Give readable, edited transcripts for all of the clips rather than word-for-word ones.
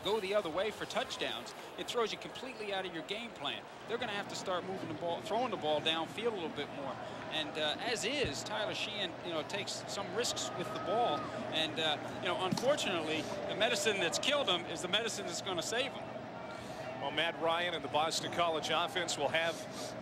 go the other way for touchdowns, it throws you completely out of your game plan. They're going to have to start moving the ball, throwing the ball downfield a little bit more. And as is, Tyler Sheehan, takes some risks with the ball. And, unfortunately, the medicine that's killed him is the medicine that's going to save him. Well, Matt Ryan and the Boston College offense will have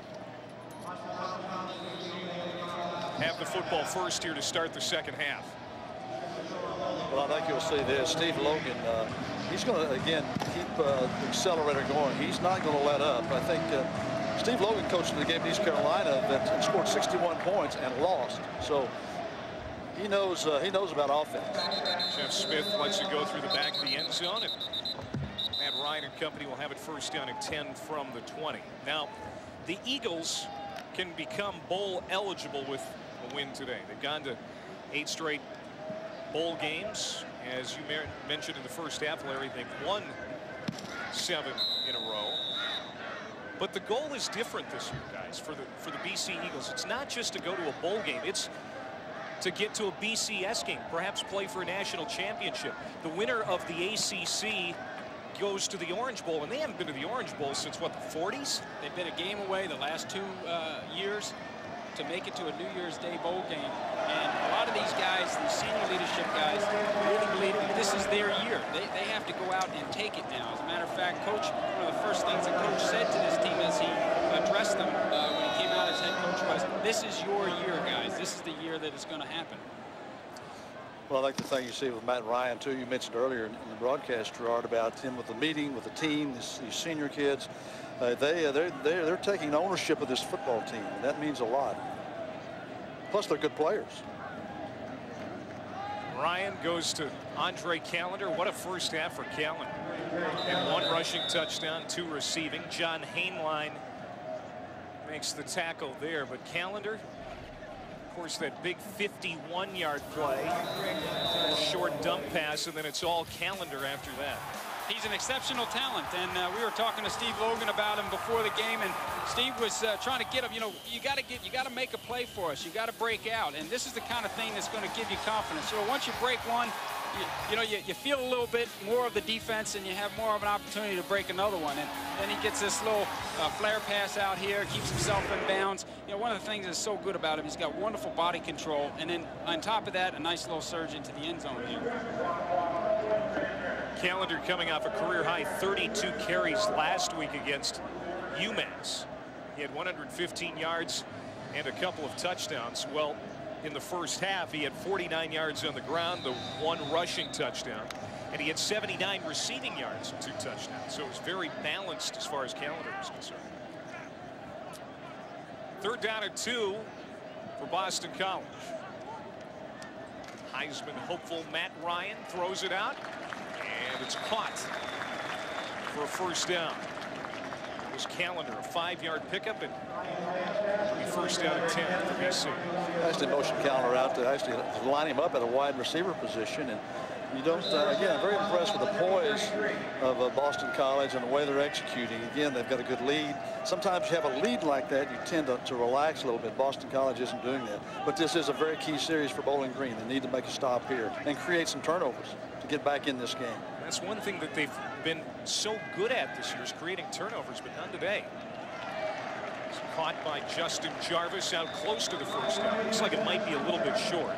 the football first here to start the second half. Well, I think you'll see this. Steve Logan, he's going to, again, keep the accelerator going. He's not going to let up. I think Steve Logan coached the game in East Carolina that scored 61 points and lost. So he knows about offense. Jeff Smith lets it go through the back of the end zone, and Matt Ryan and company will have it first down and 10 from the 20. Now, the Eagles can become bowl eligible with a win today. They've gone to 8 straight bowl games. As you mentioned in the first half, Larry, they've won 7 in a row. But the goal is different this year, guys, for the BC Eagles. It's not just to go to a bowl game. It's to get to a BCS game, perhaps play for a national championship. The winner of the ACC goes to the Orange Bowl, and they haven't been to the Orange Bowl since, what, the 40s? They've been a game away the last 2 years to make it to a New Year's Day bowl game. And a lot of these guys, these senior leadership guys, really believe that this is their year. They have to go out and take it now. As a matter of fact, Coach, one of the first things that Coach said to this team as he addressed them when he came out as head coach was, this is your year, guys. This is the year that it's going to happen. Well, I like the thing you see with Matt Ryan, too. You mentioned earlier in the broadcast, Gerard, about him with the meeting, with the team, these senior kids. They're taking ownership of this football team, and that means a lot. Plus, they're good players. Ryan goes to Andre Callender. What a first half for Callender. And 1 rushing touchdown, 2 receiving. John Hainline makes the tackle there, but Callender, of course, that big 51-yard play, a short dump pass, and then it's all Callender after that. He's an exceptional talent, and we were talking to Steve Logan about him before the game, and Steve was trying to get him. You got to make a play for us. You got to break out, and this is the kind of thing that's going to give you confidence. Once you break one, you feel a little bit more of the defense, and you have more of an opportunity to break another one. And then he gets this little flare pass out here, keeps himself in bounds. One of the things that's so good about him, he's got wonderful body control, and then on top of that, a nice little surge into the end zone here. Callender coming off a career-high 32 carries last week against UMass. He had 115 yards and a couple of touchdowns. Well, in the first half, he had 49 yards on the ground, the 1 rushing touchdown, and he had 79 receiving yards and 2 touchdowns. So it was very balanced as far as Callender was concerned. 3rd down and 2 for Boston College. Heisman hopeful Matt Ryan throws it out. And it's caught for a first down. It was Callender, a 5-yard pickup, and it'll be first down and 10 for BC. Actually motion Callender out to actually line him up at a wide receiver position. And you don't, again, I'm very impressed with the poise of Boston College and the way they're executing. Again, they've got a good lead. Sometimes you have a lead like that, you tend to relax a little bit. Boston College isn't doing that. But this is a very key series for Bowling Green. They need to make a stop here and create some turnovers to get back in this game. That's one thing that they've been so good at this year is creating turnovers, but none today. It's caught by Justin Jarvis out close to the first down. Looks like it might be a little bit short.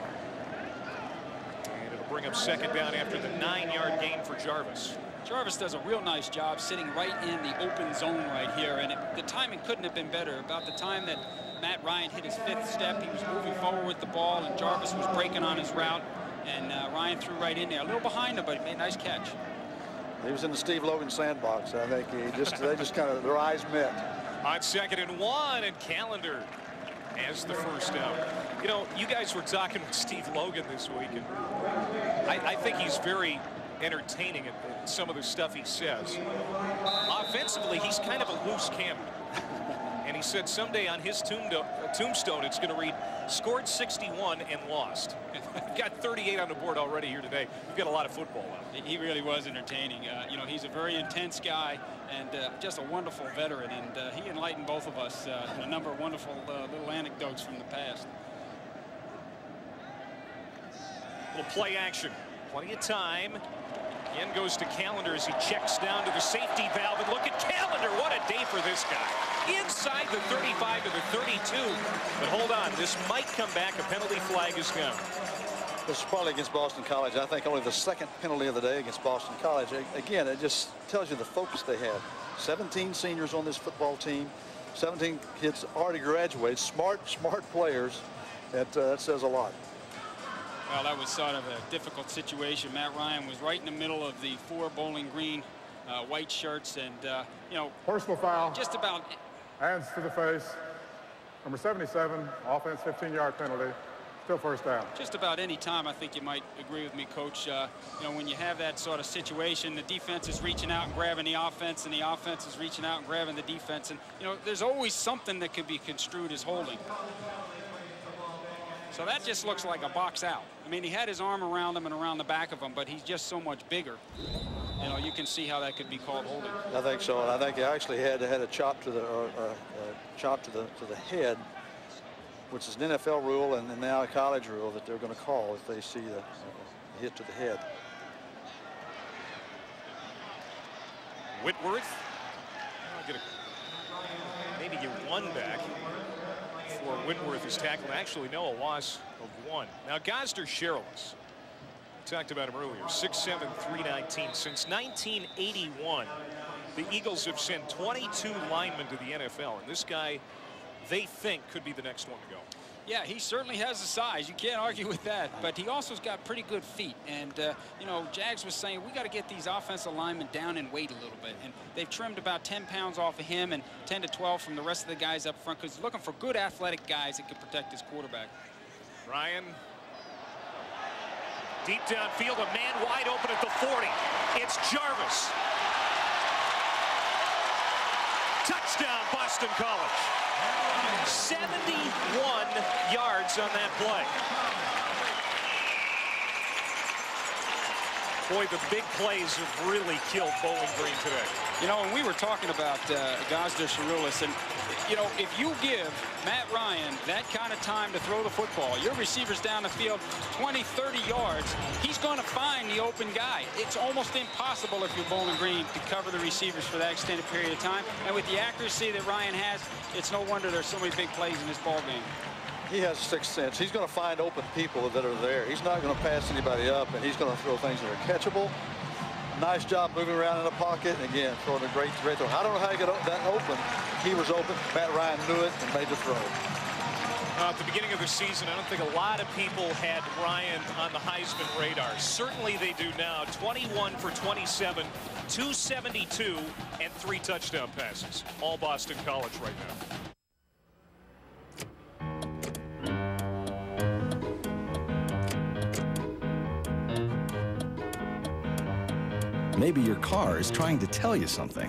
And it'll bring up 2nd down after the 9-yard gain for Jarvis. Jarvis does a real nice job sitting right in the open zone right here, and the timing couldn't have been better. About the time that Matt Ryan hit his 5th step, he was moving forward with the ball, and Jarvis was breaking on his route. And Ryan threw right in there, a little behind him, but he made a nice catch. He was in the Steve Logan sandbox. I think they just kind of, their eyes met. On 2nd and 1, and Callender has the first down. You guys were talking with Steve Logan this week, and I think he's very entertaining at some of the stuff he says. Offensively, he's kind of a loose cannon. And he said someday on his tombstone it's going to read, scored 61 and lost. Got 38 on the board already here today. We've got a lot of football left. He really was entertaining. He's a very intense guy and just a wonderful veteran. And he enlightened both of us a number of wonderful little anecdotes from the past. Little play action. Plenty of time. Again goes to Callender as he checks down to the safety valve. And look at Callender. What a day for this guy. Inside the 35 to the 32. But hold on. This might come back. A penalty flag is gone. This is probably against Boston College. I think only the second penalty of the day against Boston College. Again, it just tells you the focus they had. 17 seniors on this football team. 17 kids already graduated. Smart players. That says a lot. Well, that was sort of a difficult situation. Matt Ryan was right in the middle of the 4 Bowling Green white shirts, and you know, personal foul. Just about. Hands to the face. Number 77, offense 15-yard penalty. Still first down. Just about any time, I think you might agree with me, Coach. You know, when you have that sort of situation, the defense is reaching out and grabbing the offense, and the offense is reaching out and grabbing the defense, and you know, there's always something that could be construed as holding. So that just looks like a box out. I mean, he had his arm around him and around the back of him, but he's just so much bigger. You know, you can see how that could be called holding. I think so, and I think he actually had a chop to the chop to the head, which is an NFL rule and now a college rule that they're going to call if they see the hit to the head. Whitworth. Maybe get 1 back. For Whitworth is tackled. Actually, no, a loss of 1. Now, Gosder Sherrills. We talked about him earlier. 6'7", 319. Since 1981, the Eagles have sent 22 linemen to the NFL, and this guy, they think, could be the next one to go. Yeah, he certainly has the size. You can't argue with that. But he also's got pretty good feet. And, you know, Jags was saying, we got to get these offensive linemen down in weight a little bit. And they've trimmed about 10 pounds off of him and 10 to 12 from the rest of the guys up front, because he's looking for good athletic guys that can protect his quarterback. Ryan. Deep downfield, a man wide open at the 40. It's Jarvis. Touchdown, Boston College. 71 yards on that play. Boy, the big plays have really killed Bowling Green today. You know, and we were talking about Gosder Sherrills, and, you know, if you give Matt Ryan that kind of time to throw the football, your receiver's down the field 20, 30 yards, he's going to find the open guy. It's almost impossible if you're Bowling Green to cover the receivers for that extended period of time. And with the accuracy that Ryan has, it's no wonder there's so many big plays in this ball game. He has a sixth sense. He's going to find open people that are there. He's not going to pass anybody up, and he's going to throw things that are catchable. Nice job moving around in the pocket, and again, throwing a great throw. I don't know how he got that open. He was open. Matt Ryan knew it and made the throw. At the beginning of the season, I don't think a lot of people had Ryan on the Heisman radar. Certainly they do now. 21 for 27, 272, and 3 touchdown passes. All Boston College right now. Maybe your car is trying to tell you something.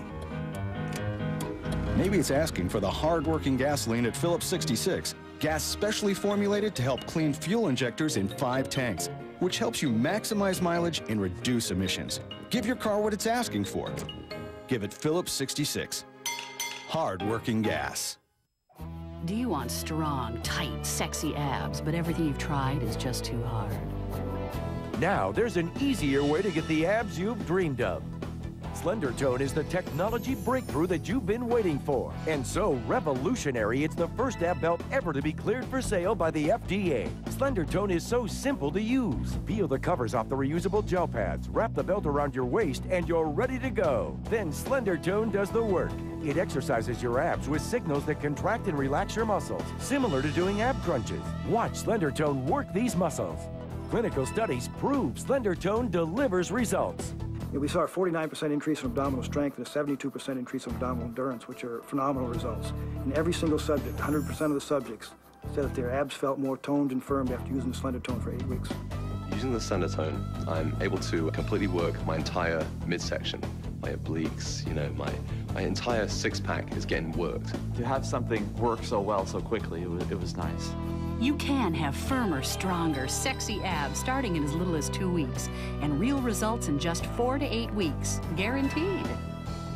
Maybe it's asking for the hard-working gasoline at Phillips 66. Gas specially formulated to help clean fuel injectors in 5 tanks, which helps you maximize mileage and reduce emissions. Give your car what it's asking for. Give it Phillips 66. Hard-working gas. Do you want strong, tight, sexy abs, but everything you've tried is just too hard? Now, there's an easier way to get the abs you've dreamed of. Slender Tone is the technology breakthrough that you've been waiting for. And so revolutionary, it's the first ab belt ever to be cleared for sale by the FDA. Slender Tone is so simple to use. Peel the covers off the reusable gel pads, wrap the belt around your waist, and you're ready to go. Then Slender Tone does the work. It exercises your abs with signals that contract and relax your muscles, similar to doing ab crunches. Watch Slender Tone work these muscles. Clinical studies prove Slender Tone delivers results. We saw a 49% increase in abdominal strength and a 72% increase in abdominal endurance, which are phenomenal results. In every single subject, 100% of the subjects said that their abs felt more toned and firm after using the Slender Tone for 8 weeks. Using the Slender Tone, I'm able to completely work my entire midsection, my obliques, you know, my entire six-pack is getting worked. To have something work so well so quickly, it was nice. You can have firmer, stronger, sexy abs starting in as little as 2 weeks, and real results in just 4 to 8 weeks, guaranteed.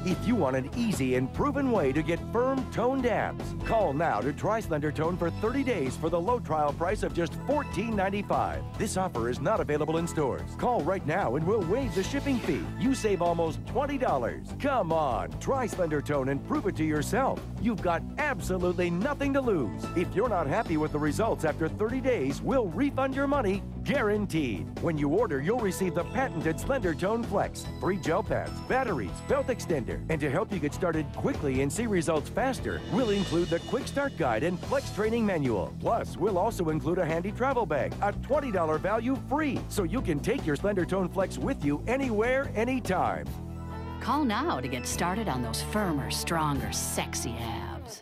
if you want an easy and proven way to get firm, toned abs. Call now to try Slender Tone for 30 days for the low trial price of just $14.95. This offer is not available in stores. Call right now and we'll waive the shipping fee. You save almost $20. Come on, try Slender Tone and prove it to yourself. You've got absolutely nothing to lose. If you're not happy with the results after 30 days, we'll refund your money, guaranteed. When you order, you'll receive the patented Slender Tone Flex, free gel pads, batteries, belt extender, and to help you get started quickly and see results faster, we'll include the Quick Start Guide and Flex Training Manual. Plus, we'll also include a handy travel bag, a $20 value free, so you can take your Slender Tone Flex with you anywhere, anytime. Call now to get started on those firmer, stronger, sexy abs.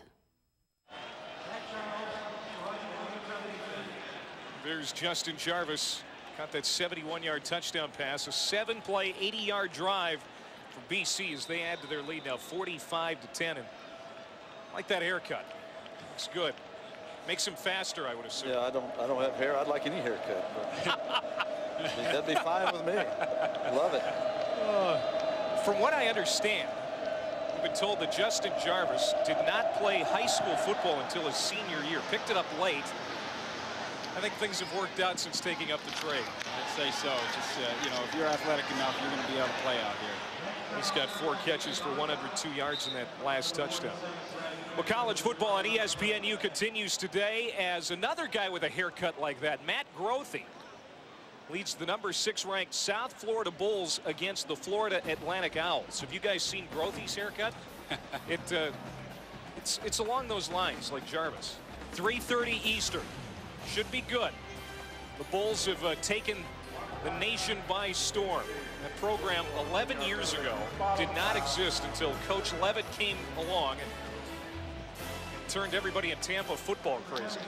There's Justin Jarvis. Got that 71-yard touchdown pass. A 7-play, 80-yard drive for BC as they add to their lead now 45-10. And I like that haircut. Looks good. Makes him faster, I would assume. Yeah, I don't have hair. I'd like any haircut. But that'd be fine with me. Love it. From what I understand, we've been told that Justin Jarvis did not play high school football until his senior year. Picked it up late. I think things have worked out since taking up the trade. I'd say so. Just, you know, if you're athletic enough, you're going to be able to play out here. He's got 4 catches for 102 yards in that last touchdown. Well, college football on ESPNU continues today as another guy with a haircut like that, Matt Grothe, leads the number 6 ranked South Florida Bulls against the Florida Atlantic Owls. Have you guys seen Grothe's haircut? It's along those lines, like Jarvis. 3:30 Eastern. Should be good. The Bulls have taken the nation by storm. That program 11 years ago did not exist until Coach Levitt came along and turned everybody in Tampa football crazy.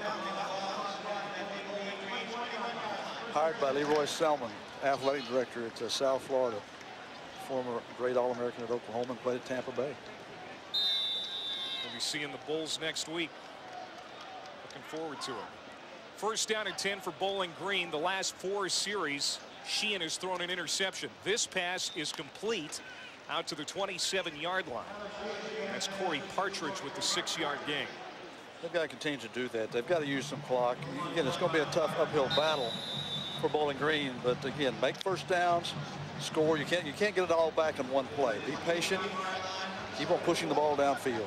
Hired by Leroy Selman, athletic director at South Florida. Former great All-American at Oklahoma and played at Tampa Bay. We'll be seeing the Bulls next week. Looking forward to it. First down and 10 for Bowling Green. The last 4 series, Sheehan has thrown an interception. This pass is complete out to the 27-yard line. That's Corey Partridge with the 6-yard gain. They've got to continue to do that. They've got to use some clock. Again, it's going to be a tough uphill battle for Bowling Green, but again, make first downs, score. You can't get it all back in one play. Be patient. Keep on pushing the ball downfield.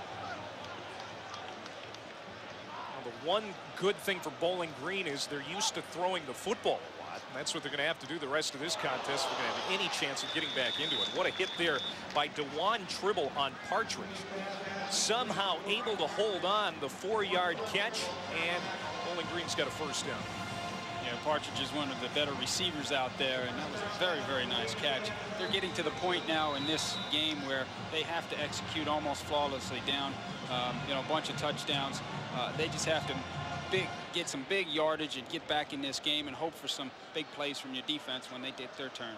The one good thing for Bowling Green is they're used to throwing the football a lot, and that's what they're going to have to do the rest of this contest if they're going to have any chance of getting back into it. What a hit there by DeJuan Tribble on Partridge. Somehow able to hold on the 4-yard catch, and Bowling Green's got a first down. Yeah, Partridge is one of the better receivers out there, and that was a very, very nice catch. They're getting to the point now in this game where they have to execute almost flawlessly down, you know, a bunch of touchdowns. They just have to get some big yardage and get back in this game and hope for some big plays from your defense when they get their turn.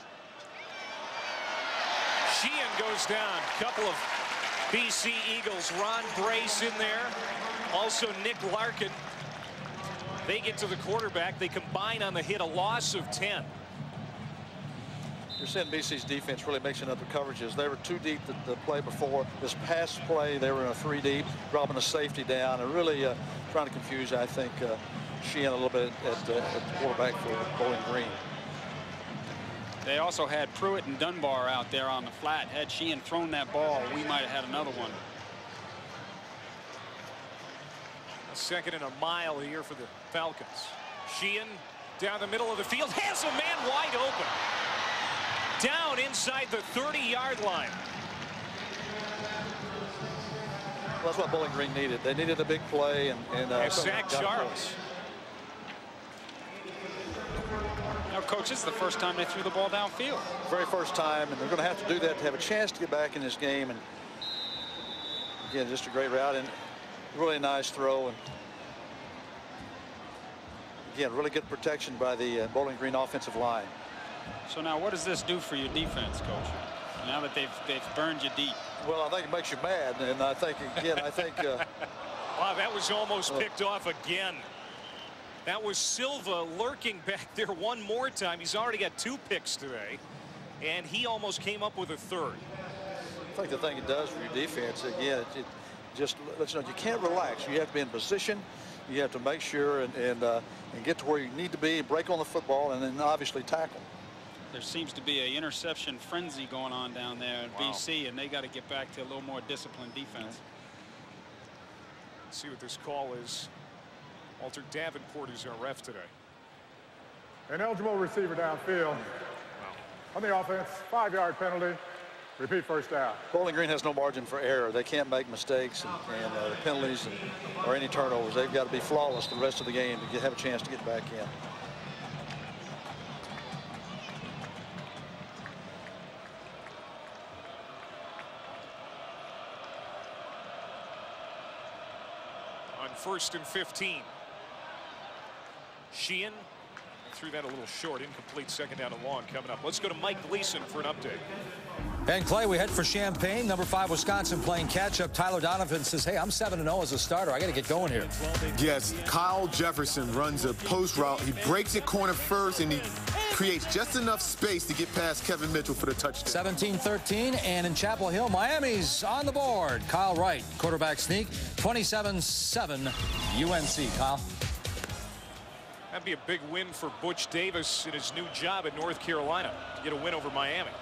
Sheehan goes down. Couple of BC Eagles. Ron Brace in there. Also Nick Larkin. They get to the quarterback. They combine on the hit, a loss of 10. You're seeing BC's defense really mixing up the coverages. They were 2 deep the play before. This past play, they were in a 3 deep, dropping a safety down, and really trying to confuse, I think, Sheehan a little bit at quarterback for Bowling Green. They also had Pruitt and Dunbar out there on the flat. Had Sheehan thrown that ball, we might have had another one. A second and a mile here for the Falcons. Sheehan down the middle of the field, has a man wide open. Down inside the 30-yard line. Well, that's what Bowling Green needed. They needed a big play and Zach Charles. Now, Coach, this is the first time they threw the ball downfield. Very first time, and they're going to have to do that to have a chance to get back in this game. And again, just a great route and really nice throw. And again, really good protection by the Bowling Green offensive line. So now what does this do for your defense, Coach? Now that they've burned you deep. Well, I think it makes you mad, and I think again, wow, that was almost picked off again. That was Silva lurking back there one more time. He's already got 2 picks today, and he almost came up with a 3rd. think the thing it does for your defense, again, it just lets you know you can't relax. You have to be in position. You have to make sure and get to where you need to be, break on the football, and then obviously tackle. There seems to be an interception frenzy going on down there in BC, and they got to get back to a little more disciplined defense. Let's see what this call is. Walter Davenport is our ref today. Ineligible receiver downfield. On the offense, 5-yard penalty. Repeat first down. Bowling Green has no margin for error. They can't make mistakes and penalties or any turnovers. They've got to be flawless the rest of the game to have a chance to get back in. On 1st and 15. Sheehan threw that a little short, incomplete, second down and long coming up. Let's go to Mike Gleason for an update. And Clay, we head for Champaign. Number 5 Wisconsin playing catch-up. Tyler Donovan says, hey, I'm 7-0 as a starter. I got to get going here. Yes, Kyle Jefferson runs a post route. He breaks it corner first, and he creates just enough space to get past Kevin Mitchell for the touchdown. 17-13, and in Chapel Hill, Miami's on the board. Kyle Wright, quarterback sneak, 27-7 UNC. Kyle. That'd be a big win for Butch Davis in his new job at North Carolina to get a win over Miami.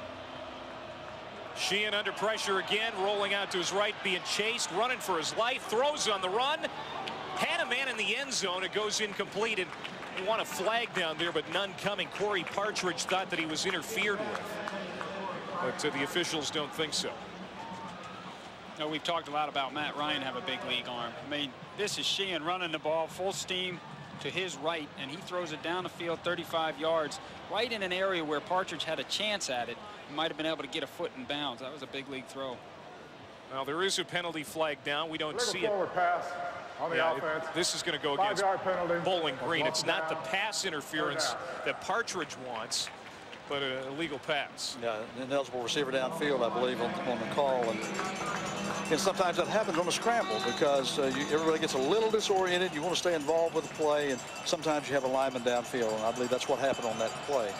Sheehan under pressure again, rolling out to his right, being chased, running for his life, throws on the run, had a man in the end zone. It goes incomplete, and you want a flag down there, but none coming. Corey Partridge thought that he was interfered with, but the officials don't think so. You know, we've talked a lot about Matt Ryan have a big league arm. I mean, this is Sheehan running the ball full steam to his right, and he throws it down the field 35 yards right in an area where Partridge had a chance at it. He might have been able to get a foot in bounds. That was a big league throw. Well, there is a penalty flag down. We don't see it. Forward pass on the offense. This is going to go against Bowling Green. It's not the pass interference that Partridge wants, but an illegal pass. Yeah, an ineligible receiver downfield, I believe, on the call. And sometimes that happens on a scramble because everybody gets a little disoriented. You want to stay involved with the play, and sometimes you have a lineman downfield, and I believe that's what happened on that play.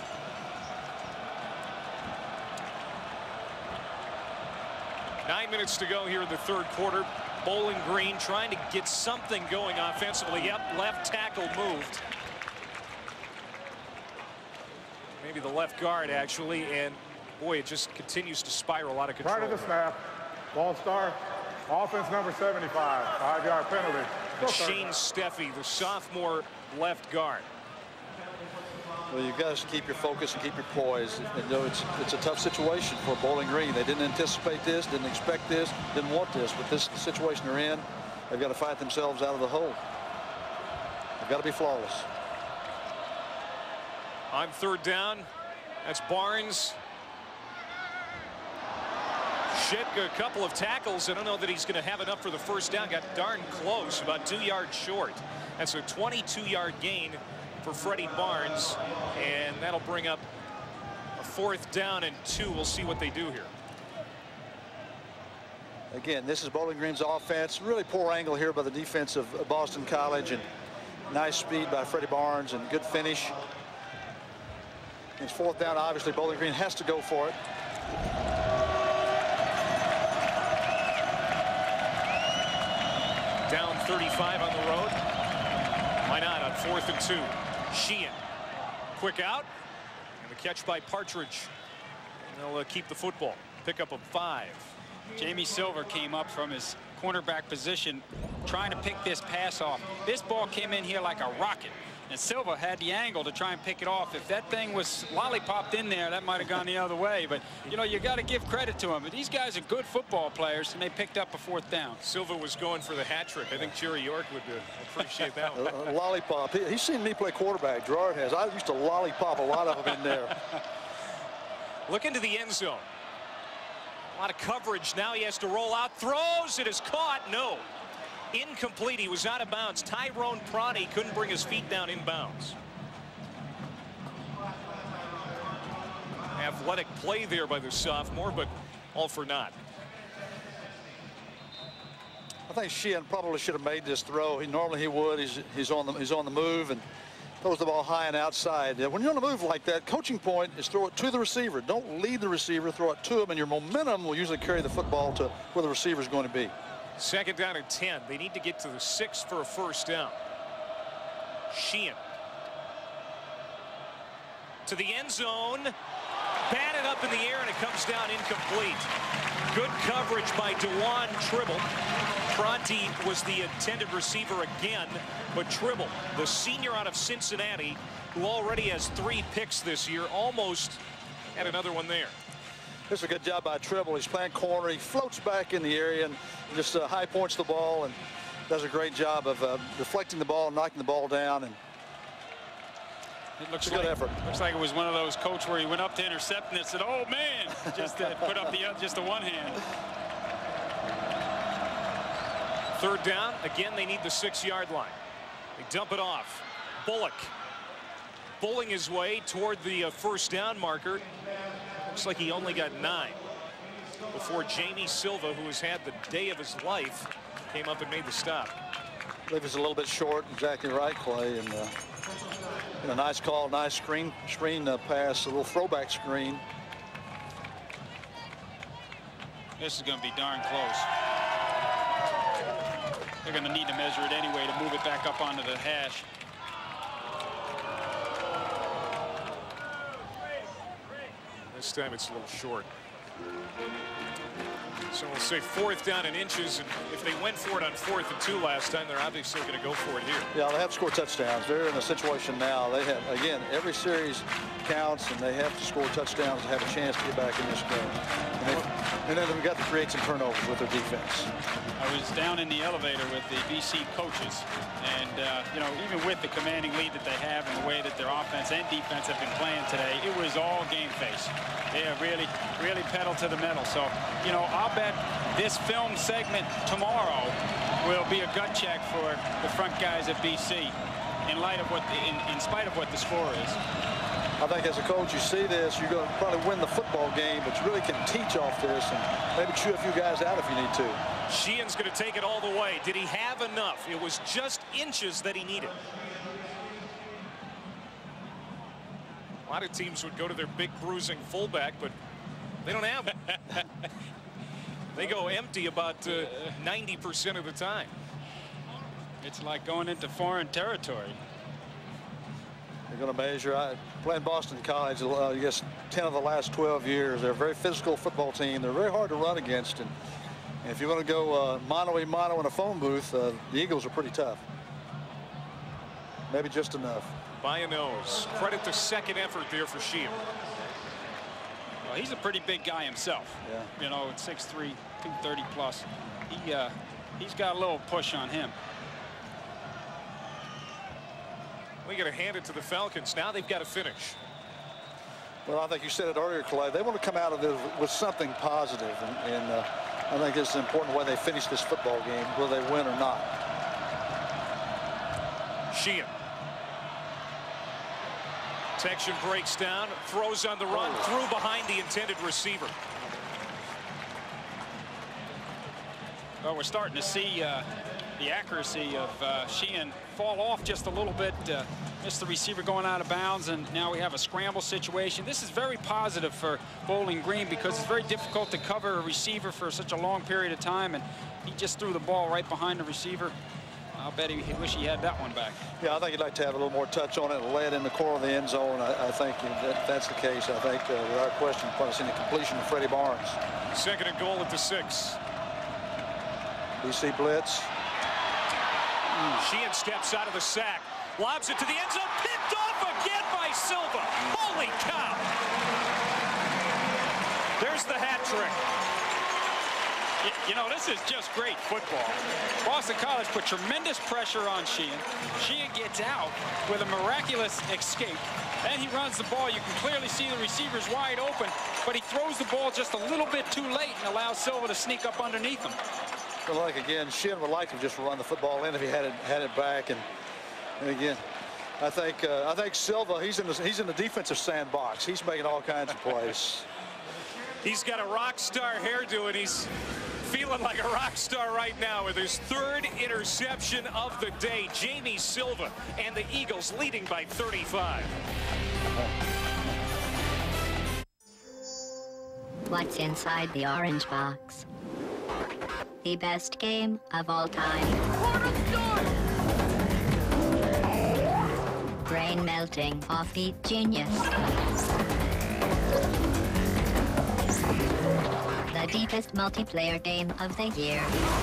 Nine minutes to go here in the third quarter. Bowling Green trying to get something going offensively. Yep, left tackle moved. Maybe the left guard, actually, and boy, it just continues to spiral out of control. Right at the snap. Ball start. Offense number 75. 5-yard penalty. Shane Steffi, the sophomore left guard. Well, you've got to keep your focus and keep your poise. And, you know, it's a tough situation for Bowling Green. They didn't anticipate this, didn't expect this, didn't want this. But this situation they're in, they've got to fight themselves out of the hole. They've got to be flawless. On third down, that's Barnes. Schick, a couple of tackles. I don't know that he's going to have enough for the first down. Got darn close, about 2 yards short. That's a 22-yard gain for Freddie Barnes, and that'll bring up a 4th down and 2. We'll see what they do here. Again, this is Bowling Green's offense. Really poor angle here by the defense of Boston College, and nice speed by Freddie Barnes and good finish. It's 4th down. Obviously, Bowling Green has to go for it. Down 35 on the road. Why not on 4th and 2? Sheehan, quick out, and the catch by Partridge. And they'll keep the football. Pick up of 5. Jamie Silver came up from his cornerback position trying to pick this pass off. This ball came in here like a rocket, and Silva had the angle to try and pick it off. If that thing was lollipopped in there, that might have gone the other way. But, you know, you got to give credit to them. But these guys are good football players, and they picked up a 4th down. Silva was going for the hat trick. I think Jerry York would appreciate that one. A lollipop. He's seen me play quarterback. Gerard has. I used to lollipop a lot of them in there. Look into the end zone. A lot of coverage. Now he has to roll out. Throws. It is caught. No. Incomplete. He was out of bounds. Tyrone Pronti couldn't bring his feet down in bounds. Athletic play there by the sophomore, but all for naught. I think Sheehan probably should have made this throw. Normally he would. He's on the move, and throws the ball high and outside. When you're on a move like that, coaching point is throw it to the receiver. Don't lead the receiver, throw it to him, and your momentum will usually carry the football to where the receiver is going to be. 2nd down and 10. They need to get to the 6 for a first down. Sheehan to the end zone. Batted up in the air, and it comes down incomplete. Good coverage by Dewan Tribble. Tronti was the intended receiver again, but Tribble, the senior out of Cincinnati, who already has 3 picks this year, almost had another one there. This is a good job by Tribble. He's playing corner. He floats back in the area and just high points the ball and does a great job of deflecting the ball, knocking the ball down. And it looks a good effort. Looks like it was one of those, Coach, where he went up to intercept and it said, "Oh man!" Just put up just the one hand. 3rd down. Again, they need the 6-yard line. They dump it off. Bullock bulling his way toward the first down marker. Looks like he only got 9 before Jamie Silva, who has had the day of his life, came up and made the stop. I believe it's a little bit short. Exactly right, Clay. And a nice call, nice screen pass, a little throwback screen. This is going to be darn close. They're going to need to measure it anyway to move it back up onto the hash. This time it's a little short. So we'll say 4th down in inches, and if they went for it on 4th and 2 last time, they're obviously going to go for it here. Yeah, they have to score touchdowns. They're in a situation now. They have, again, every series counts, and they have to score touchdowns to have a chance to get back in this game. And then we've got to create some turnovers with their defense. I was down in the elevator with the BC coaches, and you know, even with the commanding lead that they have and the way that their offense and defense have been playing today, it was all game face. They have really pedal to the metal. So, you know, I'll bet this film segment tomorrow will be a gut check for the front guys at BC in light of what in spite of what the score is. I think as a coach, you see this, you're going to probably win the football game, but you really can teach off this and maybe chew a few guys out if you need to. Sheehan's going to take it all the way. Did he have enough? It was just inches that he needed. A lot of teams would go to their big bruising fullback, but they don't have it. They go empty about 90% of the time. It's like going into foreign territory. They're going to measure. Playing Boston College, I guess 10 of the last 12 years. They're a very physical football team. They're very hard to run against. And if you want to go mano-a-mano in a phone booth, the Eagles are pretty tough. Maybe just enough. By a nose. Credit the second effort there for Sheehan. Well, he's a pretty big guy himself. Yeah. You know, at 6'3", 230 plus. He's got a little push on him. We got to hand it to the Falcons. Now they've got to finish. Well, I think you said it earlier, Clay. They want to come out of this with something positive, and I think it's important the way they finish this football game, whether they win or not. Sheehan. Protection breaks down, throws on the run, through behind the intended receiver. Well, we're starting to see the accuracy of Sheehan fall off just a little bit. Missed the receiver going out of bounds, and now we have a scramble situation. This is very positive for Bowling Green because it's very difficult to cover a receiver for such a long period of time, and he just threw the ball right behind the receiver. I'll bet he wish he had that one back. Yeah, I think he'd like to have a little more touch on it and lay it in the corner of the end zone. I think that's the case. I think without question, probably seen the completion of Freddie Barnes. 2nd and goal at the 6. BC blitz. Sheehan steps out of the sack, lobs it to the end zone, picked off again by Silva. Holy cow! There's the hat trick. You know, this is just great football. Boston College put tremendous pressure on Sheehan. Sheehan gets out with a miraculous escape. Then he runs the ball. You can clearly see the receivers wide open, but he throws the ball just a little bit too late and allows Silva to sneak up underneath him. Well, like again, Sheehan would like to just run the football in if he had it back, and again, I think Silva, he's in the defensive sandbox. He's making all kinds of plays. He's got a rock star hairdo, and he's Feeling like a rock star right now with his 3rd interception of the day. Jamie Silva and the Eagles leading by 35. What's inside the orange box? The best game of all time. Brain melting offbeat genius. The deepest multiplayer game of the year.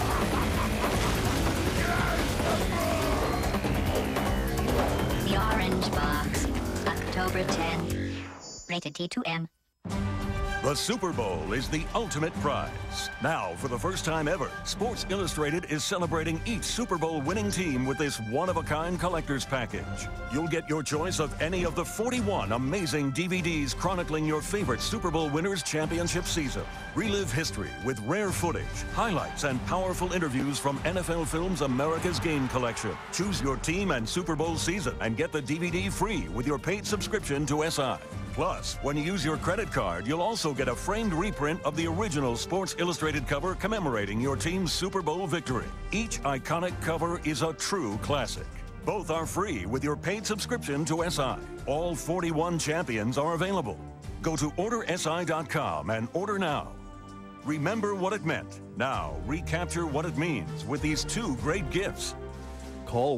The Orange Box, October 10. Rated T2M. The Super Bowl is the ultimate prize. Now, for the first time ever, Sports Illustrated is celebrating each Super Bowl winning team with this one-of-a-kind collector's package. You'll get your choice of any of the 41 amazing DVDs chronicling your favorite Super Bowl winners' championship season. Relive history with rare footage, highlights, and powerful interviews from NFL Films' America's Game collection. Choose your team and Super Bowl season and get the DVD free with your paid subscription to SI. Plus, when you use your credit card, you'll also get a framed reprint of the original Sports Illustrated cover commemorating your team's Super Bowl victory. Each iconic cover is a true classic. Both are free with your paid subscription to SI. All 41 champions are available. Go to ordersi.com and order now. Remember what it meant. Now, recapture what it means with these 2 great gifts. Call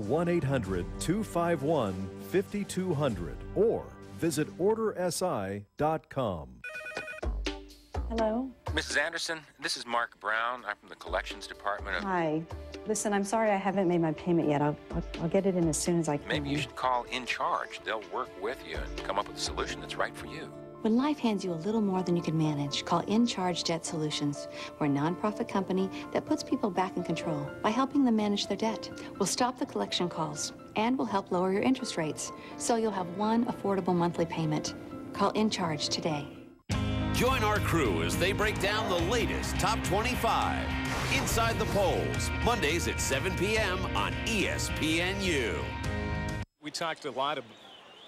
1-800-251-5200 or visit ordersi.com. Hello? Mrs. Anderson, this is Mark Brown. I'm from the collections department of... Hi. Listen, I'm sorry I haven't made my payment yet. I'll get it in as soon as I can. Maybe you should call In Charge. They'll work with you and come up with a solution that's right for you. When life hands you a little more than you can manage, call In Charge Debt Solutions. We're a nonprofit company that puts people back in control by helping them manage their debt. We'll stop the collection calls and we'll help lower your interest rates, so you'll have one affordable monthly payment. Call In Charge today. Join our crew as they break down the latest Top 25. Inside the Polls, Mondays at 7 p.m. on ESPNU. We talked a lot about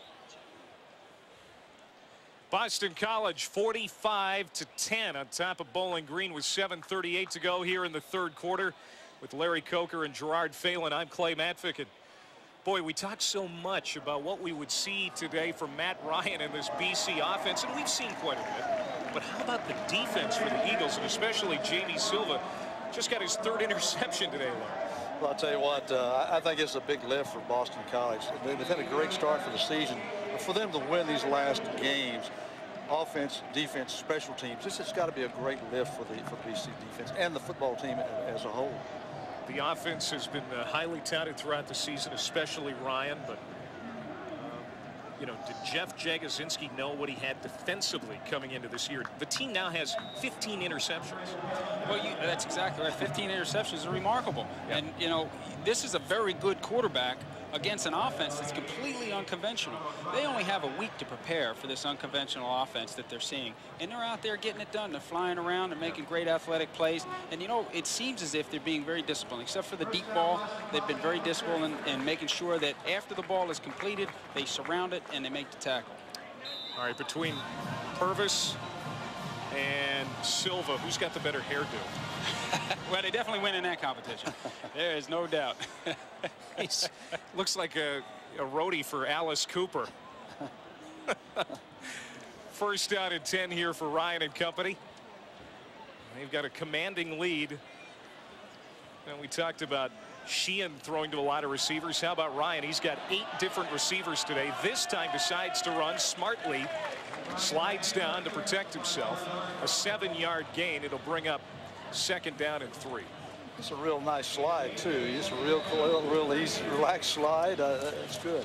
Boston College 45-10 on top of Bowling Green with 7:38 to go here in the 3rd quarter. With Larry Coker and Gerard Phelan, I'm Clay Matvick. And boy, we talked so much about what we would see today from Matt Ryan in this BC offense, and we've seen quite a bit. But how about the defense for the Eagles, and especially Jamie Silva? Just got his 3rd interception today, Larry. Well, I'll tell you what, I think it's a big lift for Boston College. They've had a great start for the season. But for them to win these last games, offense, defense, special teams, this has got to be a great lift for the BC defense and the football team as a whole. The offense has been highly touted throughout the season, especially Ryan. But, you know, did Jeff Jagosinski know what he had defensively coming into this year? The team now has 15 interceptions. Well, that's exactly right. 15 interceptions are remarkable. Yeah. And, you know, this is a very good quarterback against an offense that's completely unconventional. They only have a week to prepare for this unconventional offense that they're seeing. And they're out there getting it done. They're flying around and making great athletic plays. And, you know, it seems as if they're being very disciplined. Except for the deep ball, they've been very disciplined in making sure that after the ball is completed, they surround it and they make the tackle. All right, between Purvis and Silva, who's got the better hairdo? Well, they definitely win in that competition. There is no doubt. He looks like a roadie for Alice Cooper. First down and 10 here for Ryan and company. They've got a commanding lead. And we talked about Sheehan throwing to a lot of receivers. How about Ryan? He's got 8 different receivers today. This time decides to run smartly. Slides down to protect himself. A 7-yard gain. It'll bring up 2nd down and 3. It's a real nice slide, too. Just a real easy, relaxed slide. It's good.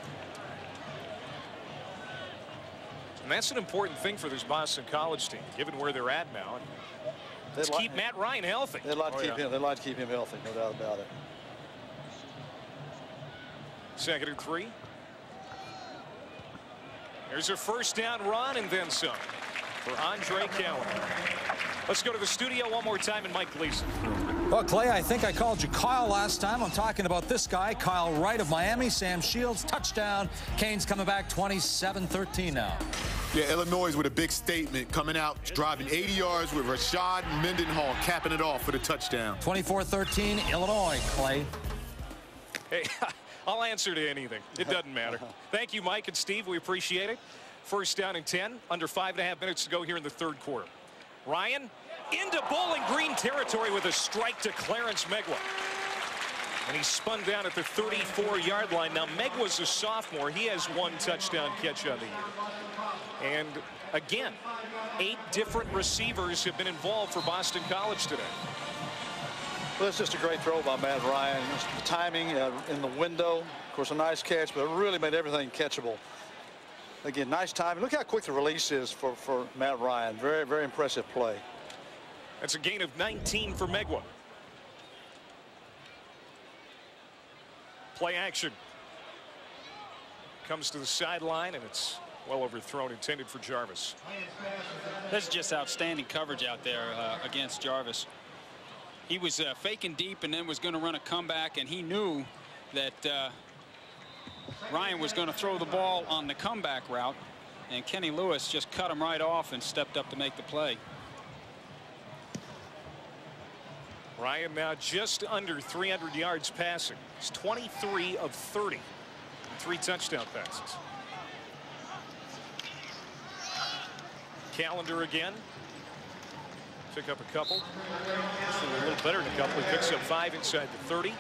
And that's an important thing for this Boston College team, given where they're at now. Let's keep Matt Ryan healthy. They'd like to keep him. They'd like to keep him healthy, no doubt about it. 2nd and 3. There's a first down run and then some for Andre Callahan. Let's go to the studio one more time and Mike Gleason. Well, Clay, I think I called you Kyle last time. I'm talking about this guy, Kyle Wright of Miami. Sam Shields, touchdown. Canes coming back 27-13 now. Yeah, Illinois with a big statement coming out, driving 80 yards with Rashad Mendenhall capping it off for the touchdown. 24-13, Illinois, Clay. Hey, I'll answer to anything. It doesn't matter. Thank you, Mike and Steve. We appreciate it. First down and 10. Under 5.5 minutes to go here in the third quarter. Ryan into Bowling Green territory with a strike to Clarence Megwa. And he spun down at the 34-yard line. Now, Megwa's a sophomore. He has 1 touchdown catch on the year. And again, 8 different receivers have been involved for Boston College today. Well, it's just a great throw by Matt Ryan. Just the timing in the window. Of course, a nice catch, but it really made everything catchable. Again, nice timing. Look how quick the release is for Matt Ryan. Very, very impressive play. That's a gain of 19 for Megwa. Play action. Comes to the sideline, and it's well overthrown, intended for Jarvis. This is just outstanding coverage out there against Jarvis. He was faking deep and then was going to run a comeback, and he knew that Ryan was going to throw the ball on the comeback route, and Kenny Lewis just cut him right off and stepped up to make the play. Ryan now just under 300 yards passing. He's 23 of 30 and 3 touchdown passes. Calendar again. Pick up a couple. A little better than a couple. He picks up 5 inside the 30.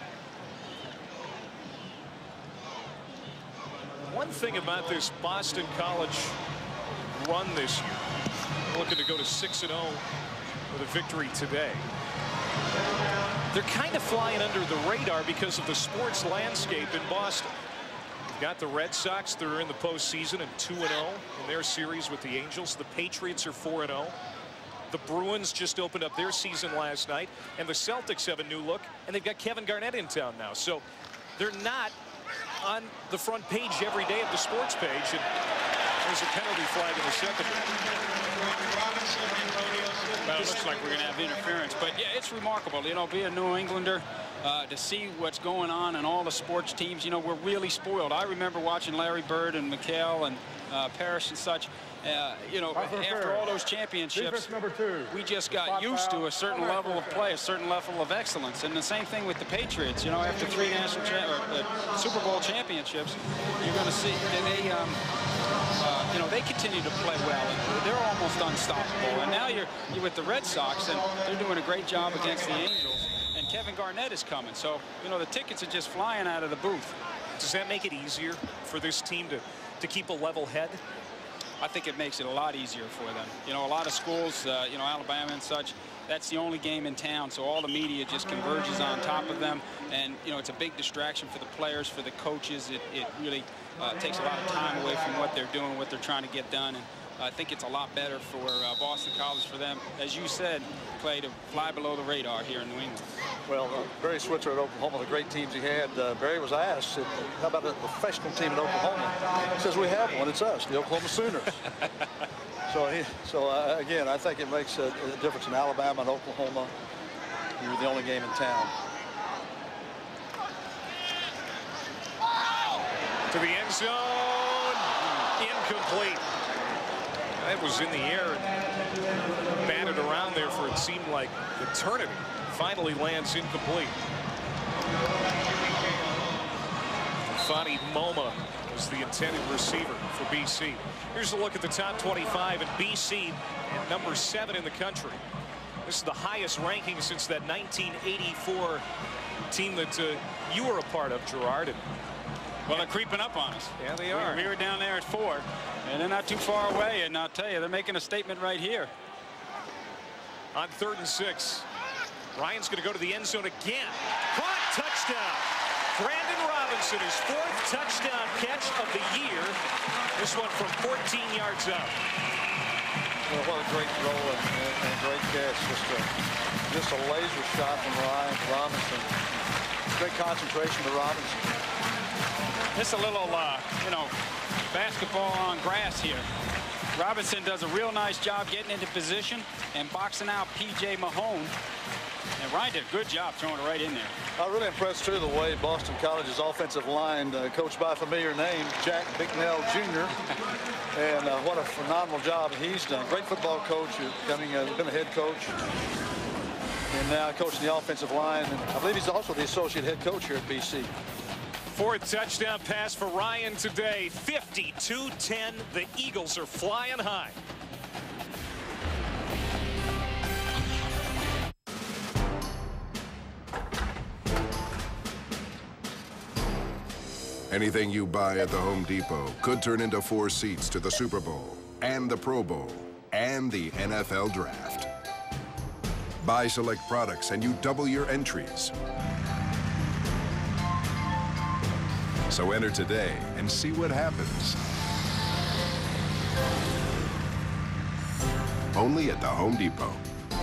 One thing about this Boston College run this year, looking to go to 6-0 with a victory today. They're kind of flying under the radar because of the sports landscape in Boston. You've got the Red Sox that are in the postseason and 2-0 in their series with the Angels. The Patriots are 4-0. The Bruins just opened up their season last night, and the Celtics have a new look, and they've got Kevin Garnett in town now. So they're not on the front page every day of the sports page, and there's a penalty flag in the secondary. Well, it looks like we're going to have interference, but yeah, it's remarkable, you know, being a New Englander, to see what's going on in all the sports teams. You know, we're really spoiled. I remember watching Larry Bird and McHale and Parrish and such. You know, after all those championships, we just got used to a certain level of play, a certain level of excellence. And the same thing with the Patriots. You know, after 3 national Super Bowl championships, you're going to see they, you know, they continue to play well. And they're almost unstoppable. And now you're with the Red Sox, and they're doing a great job against the Angels. And Kevin Garnett is coming. So, you know, the tickets are just flying out of the booth. Does that make it easier for this team to keep a level head? I think it makes it a lot easier for them. You know, a lot of schools, you know, Alabama and such, that's the only game in town, so all the media just converges on top of them. And, you know, it's a big distraction for the players, for the coaches. It really takes a lot of time away from what they're doing, what they're trying to get done. And I think it's a lot better for Boston College, for them, as you said, Clay, to fly below the radar here in New England. Well, Barry Switzer at Oklahoma, the great teams he had, Barry was asked, how about a professional team in Oklahoma? He says, we have one. It's us, the Oklahoma Sooners. So again, I think it makes a difference in Alabama and Oklahoma. You're the only game in town. To the end zone. Incomplete. That was in the air and batted around there for it seemed like eternity. Finally lands incomplete. Fadi Moma was the intended receiver for BC. Here's a look at the top 25 in BC and number 7 in the country. This is the highest ranking since that 1984 team that you were a part of, Gerard. And well, they're creeping up on us. Yeah, they are. We were down there at 4, and they're not too far away. And I'll tell you, they're making a statement right here. On 3rd and 6, Ryan's going to go to the end zone again. Caught, touchdown. Brandon Robinson, his 4th touchdown catch of the year. This one from 14 yards out. Well, what a great throw and great catch. Just a laser shot from Ryan Robinson. Great concentration to Robinson. Just a little, you know, basketball on grass here. Robinson does a real nice job getting into position and boxing out P.J. Mahone. And Ryan did a good job throwing it right in there. I'm really impressed, too, the way Boston College's offensive line, coached by a familiar name, Jack Bicknell Jr., and what a phenomenal job he's done. Great football coach, been a head coach, and now coaching the offensive line. And I believe he's also the associate head coach here at BC. Fourth touchdown pass for Ryan today. 52-10. The Eagles are flying high. Anything you buy at the Home Depot could turn into 4 seats to the Super Bowl and the Pro Bowl and the NFL Draft. Buy select products and you double your entries. So enter today and see what happens. Only at the Home Depot.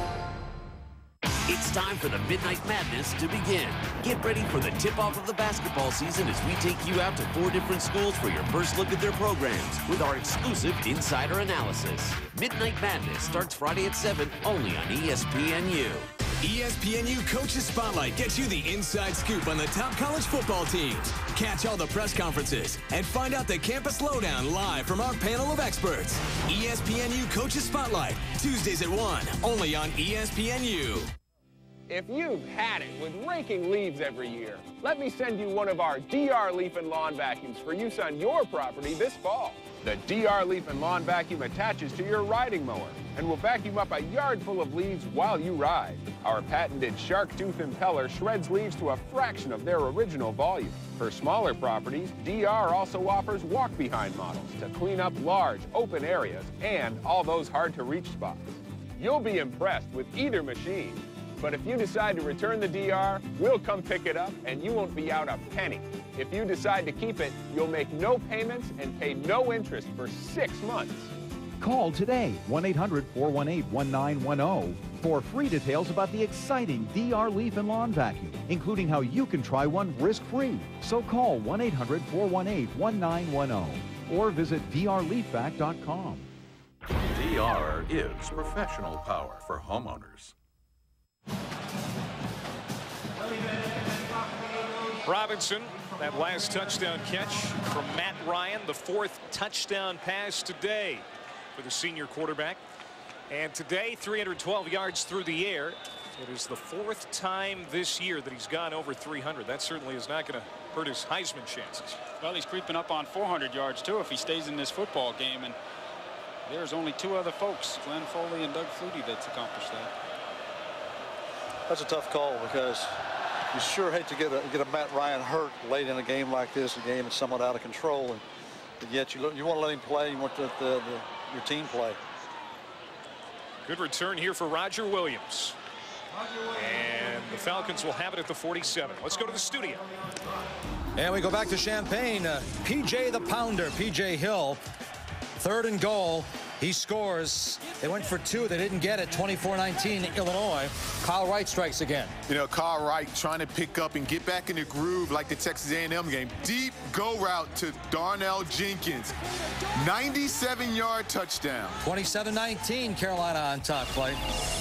It's time for the Midnight Madness to begin. Get ready for the tip-off of the basketball season as we take you out to 4 different schools for your first look at their programs with our exclusive insider analysis. Midnight Madness starts Friday at 7 only on ESPNU. ESPNU Coaches Spotlight gets you the inside scoop on the top college football teams. Catch all the press conferences and find out the campus lowdown live from our panel of experts. ESPNU Coaches Spotlight, Tuesdays at 1, only on ESPNU. If you've had it with raking leaves every year, let me send you one of our DR Leaf and Lawn Vacuums for use on your property this fall. The DR Leaf and Lawn Vacuum attaches to your riding mower and will vacuum up a yard full of leaves while you ride. Our patented shark tooth impeller shreds leaves to a fraction of their original volume. For smaller properties, DR also offers walk-behind models to clean up large, open areas and all those hard-to-reach spots. You'll be impressed with either machine. But if you decide to return the DR, we'll come pick it up and you won't be out a penny. If you decide to keep it, you'll make no payments and pay no interest for 6 months. Call today, 1-800-418-1910, for free details about the exciting DR Leaf and Lawn Vacuum, including how you can try one risk-free. So call 1-800-418-1910 or visit drleafvac.com. DR is professional power for homeowners. Robinson, that last touchdown catch from Matt Ryan, the 4th touchdown pass today for the senior quarterback. And today, 312 yards through the air. It is the 4th time this year that he's gone over 300. That certainly is not going to hurt his Heisman chances. Well, he's creeping up on 400 yards, too, if he stays in this football game. And there's only 2 other folks, Glenn Foley and Doug Flutie, that's accomplished that. That's a tough call because you sure hate to get a Matt Ryan hurt late in a game like this, a game that's somewhat out of control, and yet you want to let him play. You want to let your team play. Good return here for Roger Williams. And the Falcons will have it at the 47. Let's go to the studio. And we go back to Champaign. P.J. the Pounder, P.J. Hill, 3rd and goal. He scores. They went for 2. They didn't get it. 24-19 Illinois. Kyle Wright strikes again. You know, Kyle Wright trying to pick up and get back in the groove like the Texas A&M game. Deep go route to Darnell Jenkins. 97-yard touchdown. 27-19 Carolina on top, Clay.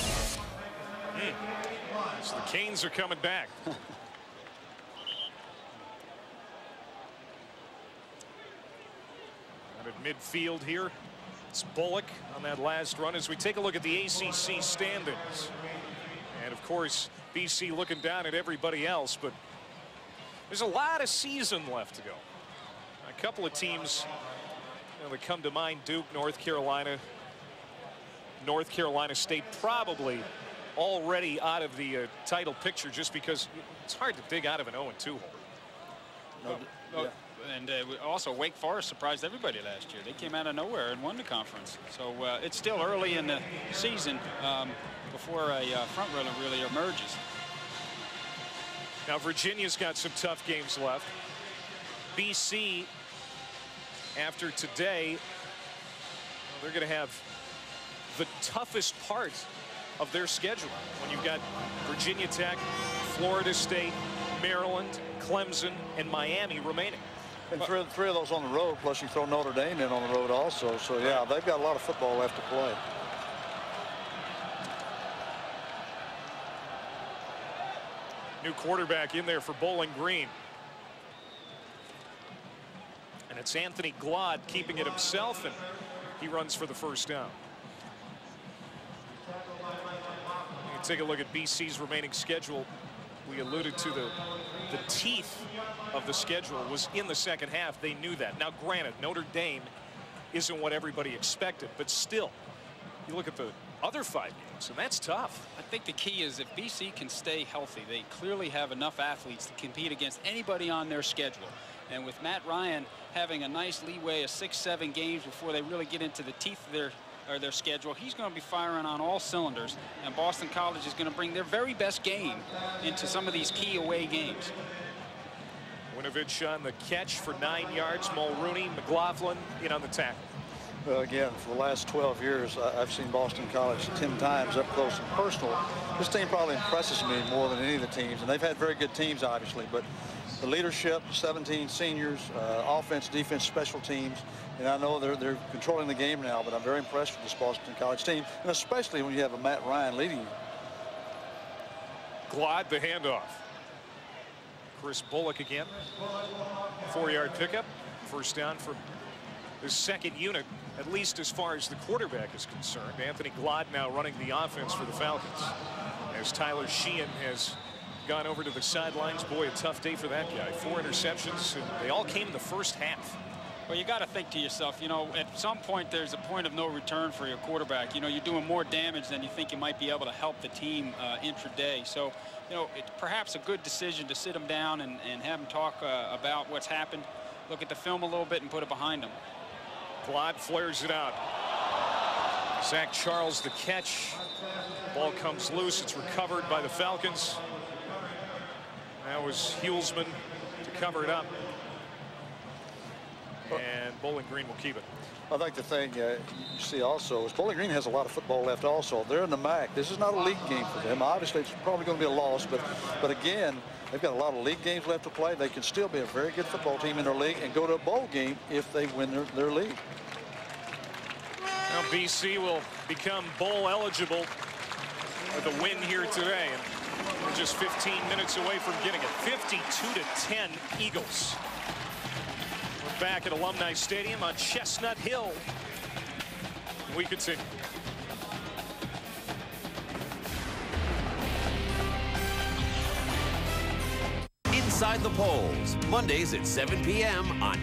So the Canes are coming back. Out at midfield here. It's Bullock on that last run as we take a look at the ACC standings. And of course, BC looking down at everybody else, but there's a lot of season left to go. A couple of teams that come to mind: Duke, North Carolina State, probably already out of the title picture just because it's hard to dig out of an 0-2 hole. And also Wake Forest surprised everybody last year. They came out of nowhere and won the conference. So it's still early in the season before a front runner really emerges. Now Virginia's got some tough games left. BC, after today, they're going to have the toughest part of their schedule when you've got Virginia Tech, Florida State, Maryland, Clemson, and Miami remaining. And three of those on the road, plus you throw Notre Dame in on the road also. So, yeah, they've got a lot of football left to play. New quarterback in there for Bowling Green. And it's Anthony Glod keeping it himself, and he runs for the first down. You can take a look at BC's remaining schedule. We alluded to the teeth of the schedule was in the second half. They knew that. Now, granted, Notre Dame isn't what everybody expected, but still, you look at the other 5 games, and that's tough. I think the key is if BC can stay healthy, they clearly have enough athletes to compete against anybody on their schedule. And with Matt Ryan having a nice leeway of 6-7 games before they really get into the teeth of their schedule, he's going to be firing on all cylinders, and Boston College is going to bring their very best game into some of these key away games. Winovich on the catch for 9 yards. Mulrooney, McLaughlin in on the tackle. Well, again, for the last 12 years, I've seen Boston College 10 times up close and personal. This team probably impresses me more than any of the teams, and they've had very good teams, obviously, but the leadership, 17 seniors, offense, defense, special teams, and I know they're controlling the game now, but I'm very impressed with this Boston College team, and especially when you have a Matt Ryan leading you. Glod the handoff. Chris Bullock again. 4-yard pickup. First down for the second unit, at least as far as the quarterback is concerned. Anthony Glod now running the offense for the Falcons, as Tyler Sheehan has gone over to the sidelines. Boy, a tough day for that guy. 4 interceptions, and they all came in the first half. Well, you got to think to yourself, you know, at some point there's a point of no return for your quarterback. You know, you're doing more damage than you think you might be able to help the team intraday. So, you know, it's perhaps a good decision to sit him down and have him talk about what's happened, look at the film a little bit, and put it behind him. Glod flares it out. Zach Charles the catch. Ball comes loose. It's recovered by the Falcons. That was Hulsman to cover it up. And Bowling Green will keep it. I think the thing you see also is Bowling Green has a lot of football left also. They're in the MAC. This is not a league game for them. Obviously, it's probably going to be a loss, but again, they've got a lot of league games left to play. They can still be a very good football team in their league and go to a bowl game if they win their league. Now BC will become bowl eligible with a win here today, and we're just 15 minutes away from getting it. 52-10 Eagles. We're back at Alumni Stadium on Chestnut Hill. We continue. Inside the Polls, Mondays at 7 p.m. on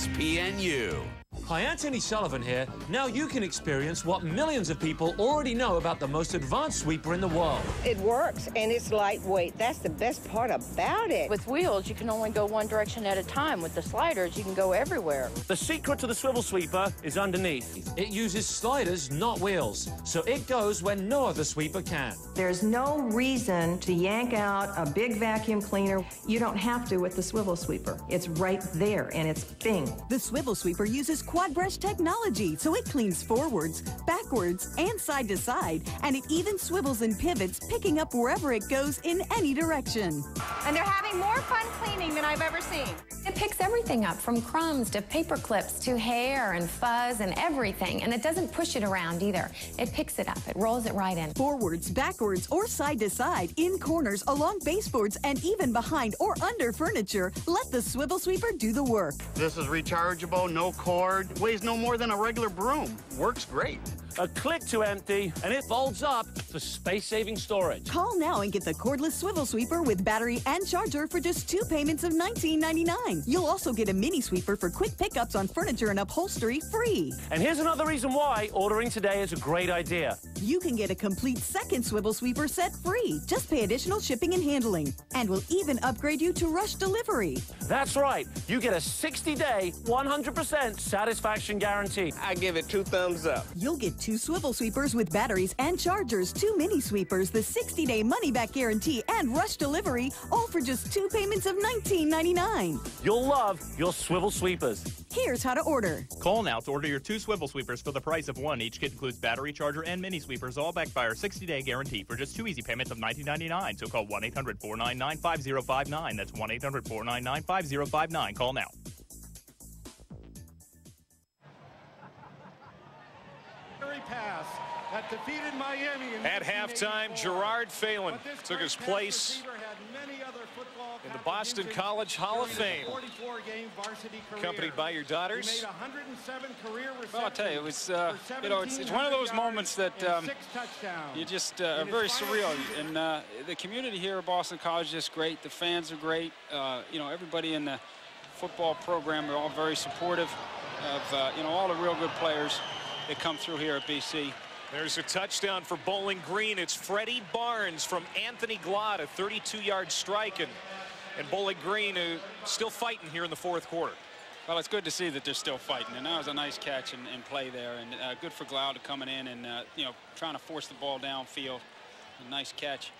ESPNU. Hi, Anthony Sullivan here. Now you can experience what millions of people already know about the most advanced sweeper in the world. It works, and it's lightweight. That's the best part about it. With wheels, you can only go one direction at a time. With the sliders, you can go everywhere. The secret to the swivel sweeper is underneath. It uses sliders, not wheels, so it goes where no other sweeper can. There's no reason to yank out a big vacuum cleaner. You don't have to with the swivel sweeper. It's right there, and it's bing. The swivel sweeper uses quad brush technology, so it cleans forwards, backwards, and side to side, and it even swivels and pivots, picking up wherever it goes in any direction. And they're having more fun cleaning than I've ever seen. It picks everything up, from crumbs to paper clips to hair and fuzz and everything, and it doesn't push it around either. It picks it up. It rolls it right in. Forwards, backwards, or side to side, in corners, along baseboards, and even behind or under furniture. Let the swivel sweeper do the work. This is rechargeable, no cord, weighs no more than a regular broom. Works great. A click to empty, and it folds up for space-saving storage. Call now and get the cordless swivel sweeper with battery and charger for just 2 payments of $19.99. You'll also get a mini sweeper for quick pickups on furniture and upholstery free. And here's another reason why ordering today is a great idea. You can get a complete second swivel sweeper set free. Just pay additional shipping and handling. And we'll even upgrade you to rush delivery. That's right. You get a 60-day, 100% satisfaction guarantee. I give it 2 thumbs up. You'll get 2 swivel sweepers with batteries and chargers, 2 mini sweepers, the 60-day money-back guarantee, and rush delivery, all for just 2 payments of $19.99. You'll love your swivel sweepers. Here's how to order. Call now to order your 2 swivel sweepers for the price of 1. Each kit includes battery, charger, and mini sweepers, all backed by our 60-day guarantee for just 2 easy payments of $19.99. So call 1-800-499-5059. That's 1-800-499-5059. Call now. Pass that defeated Miami At halftime, Gerard Phelan took his place in the Boston College Hall of Fame. Accompanied by your daughters. Well, I'll tell you, it was, you know, it's one of those moments that you just are very surreal. And the community here at Boston College is just great. The fans are great. You know, everybody in the football program are all very supportive of, you know, all the real good players that come through here at BC. There's a touchdown for Bowling Green. It's Freddie Barnes from Anthony Glott, a 32-yard strike, and Bowling Green still fighting here in the fourth quarter. Well, it's good to see that they're still fighting, and that was a nice catch and play there, and good for Glott coming in and you know, trying to force the ball downfield. A nice catch.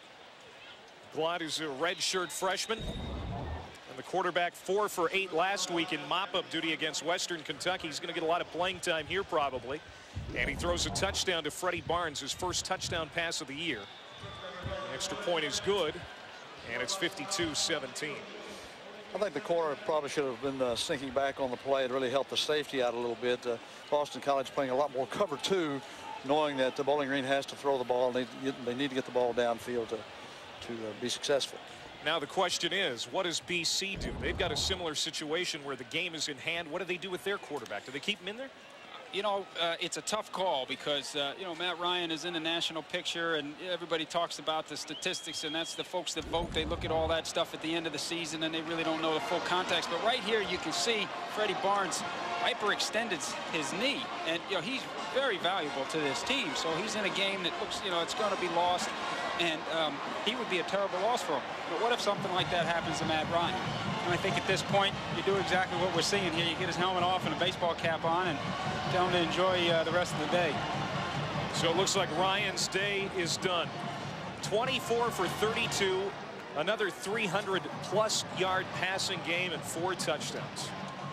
Glott is a redshirt freshman, and the quarterback 4 for 8 last week in mop-up duty against Western Kentucky. He's going to get a lot of playing time here probably. And he throws a touchdown to Freddie Barnes, his first touchdown pass of the year. The extra point is good, and it's 52-17. I think the corner probably should have been sinking back on the play to really help the safety out a little bit. Boston College playing a lot more cover 2, knowing that the Bowling Green has to throw the ball. They need to get the ball downfield to be successful. Now the question is, what does BC do? They've got a similar situation where the game is in hand. What do they do with their quarterback? Do they keep him in there? You know, it's a tough call because, you know, Matt Ryan is in the national picture and everybody talks about the statistics, and that's the folks that vote. They look at all that stuff at the end of the season and they really don't know the full context. But right here you can see Freddie Barnes hyperextended his knee, and, you know, he's very valuable to this team. So he's in a game that looks, you know, it's going to be lost, and he would be a terrible loss for him. But what if something like that happens to Matt Ryan? And I think at this point, you do exactly what we're seeing here. You get his helmet off and a baseball cap on and tell him to enjoy the rest of the day. So it looks like Ryan's day is done. 24 for 32, another 300-plus yard passing game and 4 touchdowns.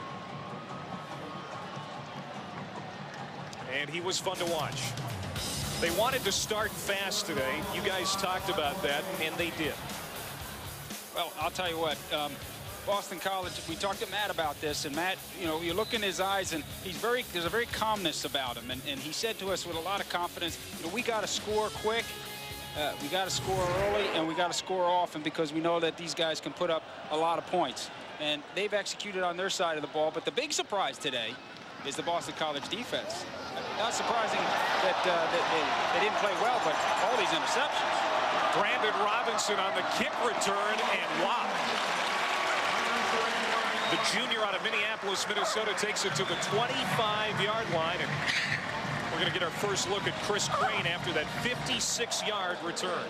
And he was fun to watch. They wanted to start fast today. You guys talked about that, and they did. Well, I'll tell you what. Boston College, we talked to Matt about this, and Matt, you know, you look in his eyes and there's a very calmness about him, and he said to us with a lot of confidence, you know, we got to score quick, we got to score early, and we got to score often because we know that these guys can put up a lot of points, and they've executed on their side of the ball. But the big surprise today is the Boston College defense. Not surprising that they didn't play well, but all these interceptions. Brandon Robinson on the kick return, and wow. The junior out of Minneapolis, Minnesota, takes it to the 25-yard line, and we're going to get our first look at Chris Crane after that 56-yard return.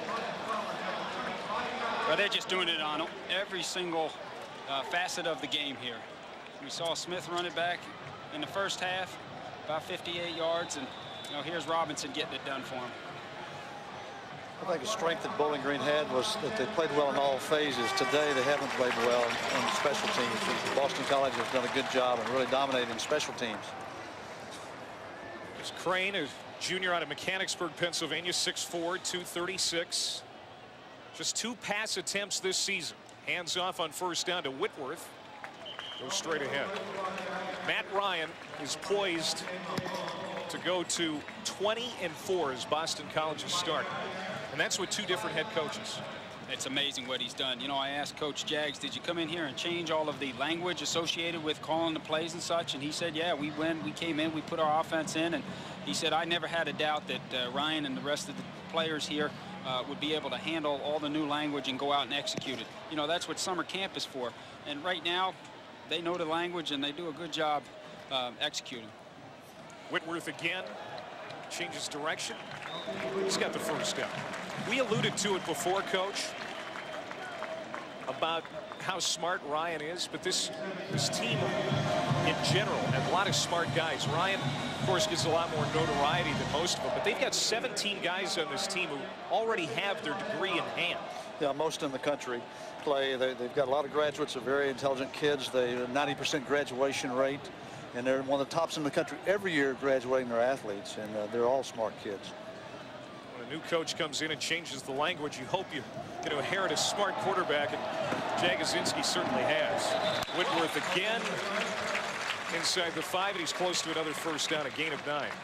Well, they're just doing it on every single facet of the game here. We saw Smith run it back in the first half, about 58 yards, and, you know, here's Robinson getting it done for him. I think the strength that Bowling Green had was that they played well in all phases. Today they haven't played well on special teams. Boston College has done a good job of really dominating special teams. There's Crane, a junior out of Mechanicsburg, Pennsylvania, 6'4", 236. Just 2 pass attempts this season. Hands off on first down to Whitworth. Goes straight ahead. Matt Ryan is poised to go to 20-4 as Boston College is starting. And that's with 2 different head coaches. It's amazing what he's done. You know, I asked Coach Jags, did you come in here and change all of the language associated with calling the plays and such? And he said, yeah, we came in, we put our offense in. And he said, I never had a doubt that Ryan and the rest of the players here would be able to handle all the new language and go out and execute it. You know, that's what summer camp is for. And right now, they know the language and they do a good job executing. Whitworth again changes direction. He's got the first down. We alluded to it before, Coach, about how smart Ryan is, but this team in general has a lot of smart guys. Ryan, of course, gets a lot more notoriety than most of them, but they've got 17 guys on this team who already have their degree in hand. Yeah, most in the country play. They've got a lot of graduates of very intelligent kids. They have a 90% graduation rate, and they're one of the tops in the country every year graduating their athletes, and they're all smart kids. When a new coach comes in and changes the language, you hope you get to inherit a smart quarterback, and Jagosinski certainly has. Whitworth again inside the 5, and he's close to another first down, a gain of 9.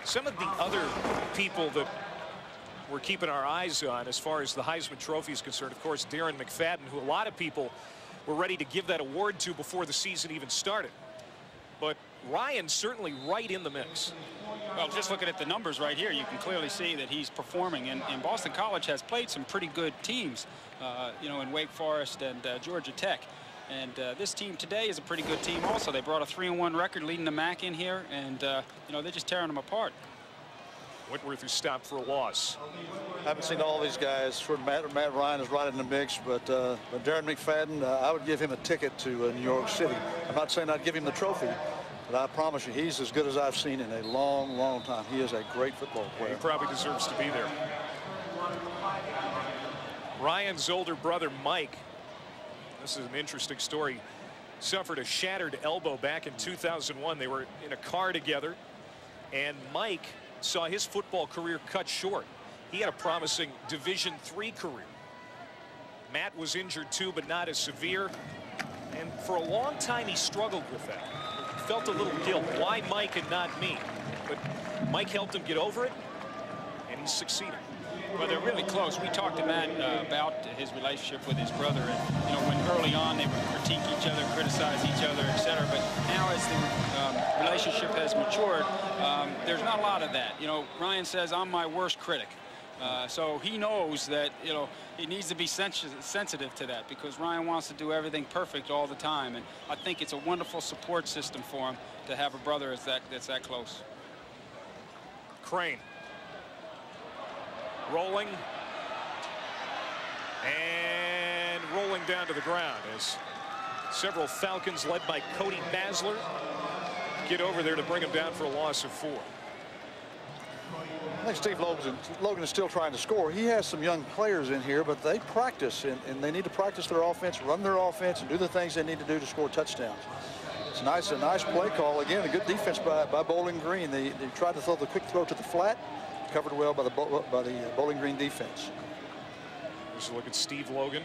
Some of the other people that we're keeping our eyes on as far as the Heisman Trophy is concerned, of course, Darren McFadden, who a lot of people were ready to give that award to before the season even started. But Ryan's certainly right in the mix. Well, just looking at the numbers right here, you can clearly see that he's performing. And Boston College has played some pretty good teams, you know, in Wake Forest and Georgia Tech. And this team today is a pretty good team also. They brought a 3-1 record leading the MAC in here, and, you know, they're just tearing them apart. Whitworth is stopped for a loss. I haven't seen all these guys. Sort of Matt Ryan is right in the mix, but Darren McFadden, I would give him a ticket to New York City. I'm not saying I'd give him the trophy, but I promise you, he's as good as I've seen in a long, long time. He is a great football player. He probably deserves to be there. Ryan's older brother, Mike, this is an interesting story, suffered a shattered elbow back in 2001. They were in a car together, and Mike saw his football career cut short. He had a promising Division III career. Matt was injured too, but not as severe. And for a long time, he struggled with that. He felt a little guilt. Why Mike and not me? But Mike helped him get over it, and he's succeeding. Well, they're really close. We talked to Matt about his relationship with his brother, and you know, when early on they would critique each other, criticize each other, etc. But now, as the relationship has matured, there's not a lot of that. You know, Ryan says, "I'm my worst critic," so he knows that, you know, he needs to be sensitive to that, because Ryan wants to do everything perfect all the time, and I think it's a wonderful support system for him to have a brother that's that close. Crane. Rolling and rolling down to the ground as several Falcons led by Cody Basler get over there to bring him down for a loss of 4. I think Steve Logan is still trying to score. He has some young players in here, but they practice, and they need to practice their offense, run their offense, and do the things they need to do to score touchdowns. It's a nice play call. Again, a good defense by Bowling Green. They tried to throw the quick throw to the flat, covered well by the Bowling Green defense. Here's a look at Steve Logan,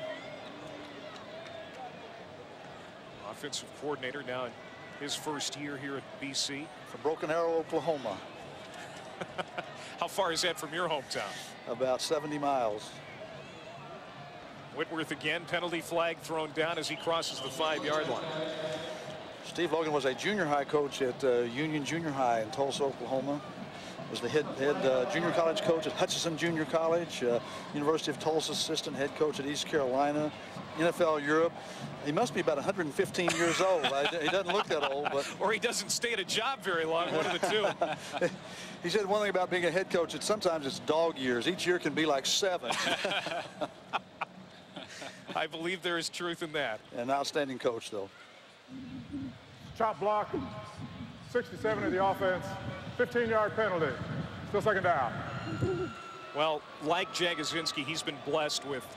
offensive coordinator now in his first year here at BC. From Broken Arrow, Oklahoma. How far is that from your hometown? About 70 miles. Whitworth again, penalty flag thrown down as he crosses the 5-yard line. Steve Logan was a junior high coach at Union Junior High in Tulsa, Oklahoma. Was the head junior college coach at Hutchinson Junior College, University of Tulsa assistant head coach at East Carolina, NFL Europe. He must be about 115 years old. He doesn't look that old, but or he doesn't stay at a job very long. One of the two. He said one thing about being a head coach, that sometimes it's dog years. Each year can be like 7. I believe there is truth in that. An outstanding coach, though. Chop block, 67 of the offense, 15-yard penalty, still second down. Well, like Jagosinski, he's been blessed with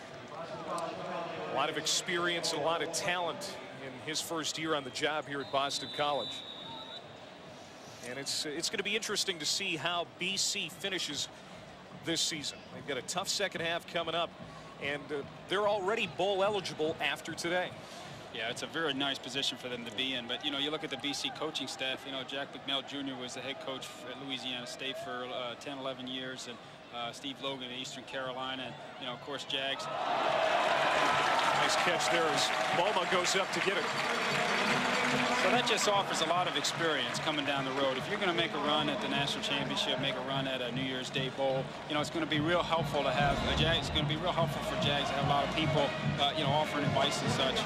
a lot of experience and a lot of talent in his first year on the job here at Boston College. And it's going to be interesting to see how BC finishes this season. They've got a tough second half coming up, and they're already bowl eligible after today. Yeah, it's a very nice position for them to be in. But, you know, you look at the BC coaching staff, you know, Jack McNell Jr. was the head coach at Louisiana State for 10, 11 years, and Steve Logan at Eastern Carolina, and, you know, of course, Jags. Nice catch there as Moma goes up to get it. So that just offers a lot of experience coming down the road. If you're going to make a run at the national championship, make a run at a New Year's Day bowl, you know, it's going to be real helpful to have Jags. It's going to be real helpful for Jags to have a lot of people, you know, offering advice and such.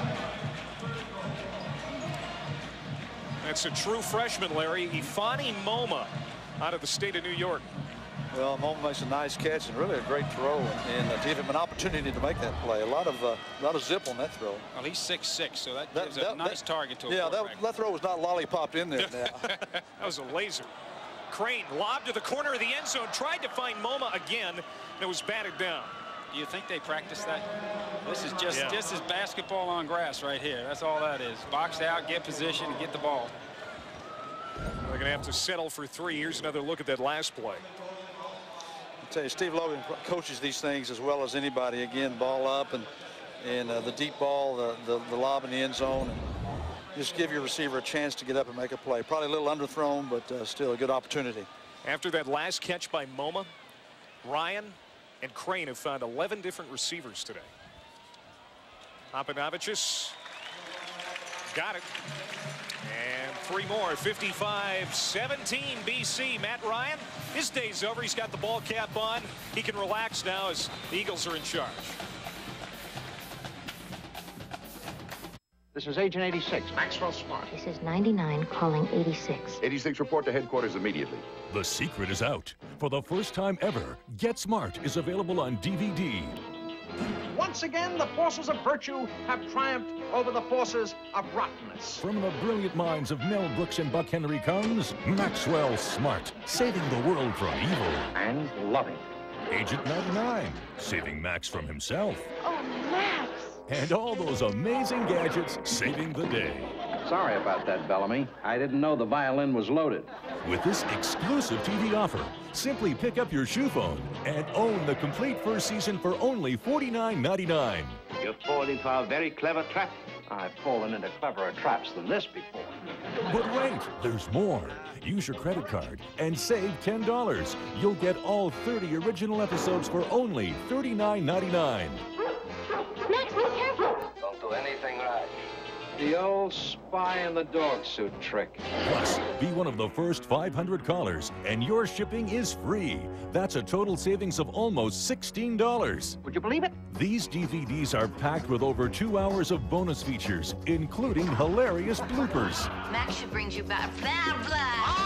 That's a true freshman, Larry. Ifeanyi Moma out of the state of New York. Well, Moma makes a nice catch and really a great throw, and to give him an opportunity to make that play. A lot of zip on that throw. Well, he's 6'6", so that gives a nice target to a quarterback. That throw was not lollipopped in there now. That was a laser. Crane lobbed to the corner of the end zone, tried to find Moma again, and it was batted down. Do you think they practice that? This is just as basketball on grass right here. That's all that is. Box out, get position, and get the ball. They're going to have to settle for 3. Here's another look at that last play. I tell you, Steve Logan coaches these things as well as anybody. Again, ball up and the deep ball, the lob in the end zone, and just give your receiver a chance to get up and make a play. Probably a little underthrown, but still a good opportunity. After that last catch by Moma, Ryan and Crane have found 11 different receivers today. Papanovicius got it. And 3 more. 55-17 BC. Matt Ryan, his day's over. He's got the ball cap on. He can relax now as the Eagles are in charge. This is Agent 86, Maxwell Smart. This is 99 calling 86. 86, report to headquarters immediately. The secret is out. For the first time ever, Get Smart is available on DVD. Once again, the forces of virtue have triumphed over the forces of rottenness. From the brilliant minds of Mel Brooks and Buck Henry comes Maxwell Smart, saving the world from evil. And loving. Agent 99, saving Max from himself. Oh, Max! And all those amazing gadgets saving the day. Sorry about that, Bellamy. I didn't know the violin was loaded. With this exclusive TV offer, simply pick up your shoe phone and own the complete first season for only $49.99. You've fallen into a very clever trap. I've fallen into cleverer traps than this before. But wait, there's more. Use your credit card and save $10. You'll get all 30 original episodes for only $39.99. Max, be careful! Don't do anything rash. The old spy in the dog suit trick. Plus, be one of the first 500 callers, and your shipping is free. That's a total savings of almost $16. Would you believe it? These DVDs are packed with over 2 hours of bonus features, including hilarious bloopers. Max should bring you back. Blah, blah.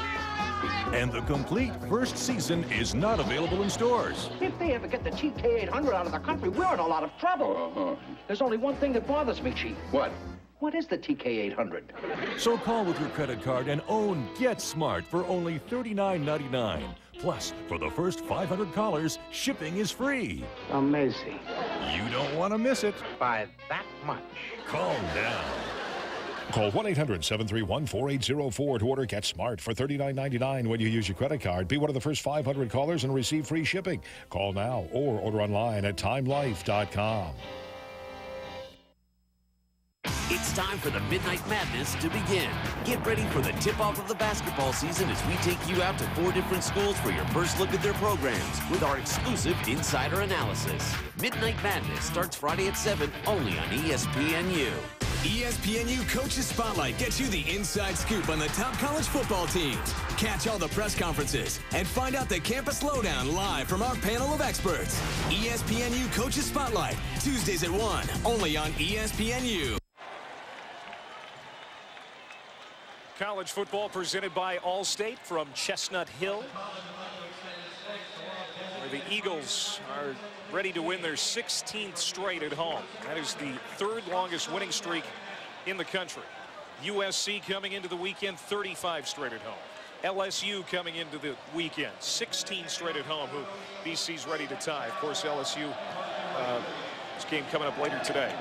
And the complete first season is not available in stores. If they ever get the TK-800 out of the country, we're in a lot of trouble. There's only one thing that bothers me, Chief. What? What is the TK-800? So call with your credit card and own Get Smart for only $39.99. Plus, for the first 500 callers, shipping is free. Amazing. You don't want to miss it. By that much. Calm down. Call 1-800-731-4804 to order Get Smart for $39.99 when you use your credit card. Be one of the first 500 callers and receive free shipping. Call now or order online at timelife.com. It's time for the Midnight Madness to begin. Get ready for the tip-off of the basketball season as we take you out to 4 different schools for your first look at their programs with our exclusive insider analysis. Midnight Madness starts Friday at 7 only on ESPNU. ESPNU Coaches Spotlight gets you the inside scoop on the top college football teams. Catch all the press conferences and find out the campus lowdown live from our panel of experts. ESPNU Coaches Spotlight, Tuesdays at 1, only on ESPNU. College football presented by Allstate from Chestnut Hill, where the Eagles are ready to win their 16th straight at home. That is the 3rd longest winning streak in the country. USC coming into the weekend, 35 straight at home. LSU coming into the weekend, 16 straight at home, who BC's ready to tie. Of course, LSU, this game coming up later today.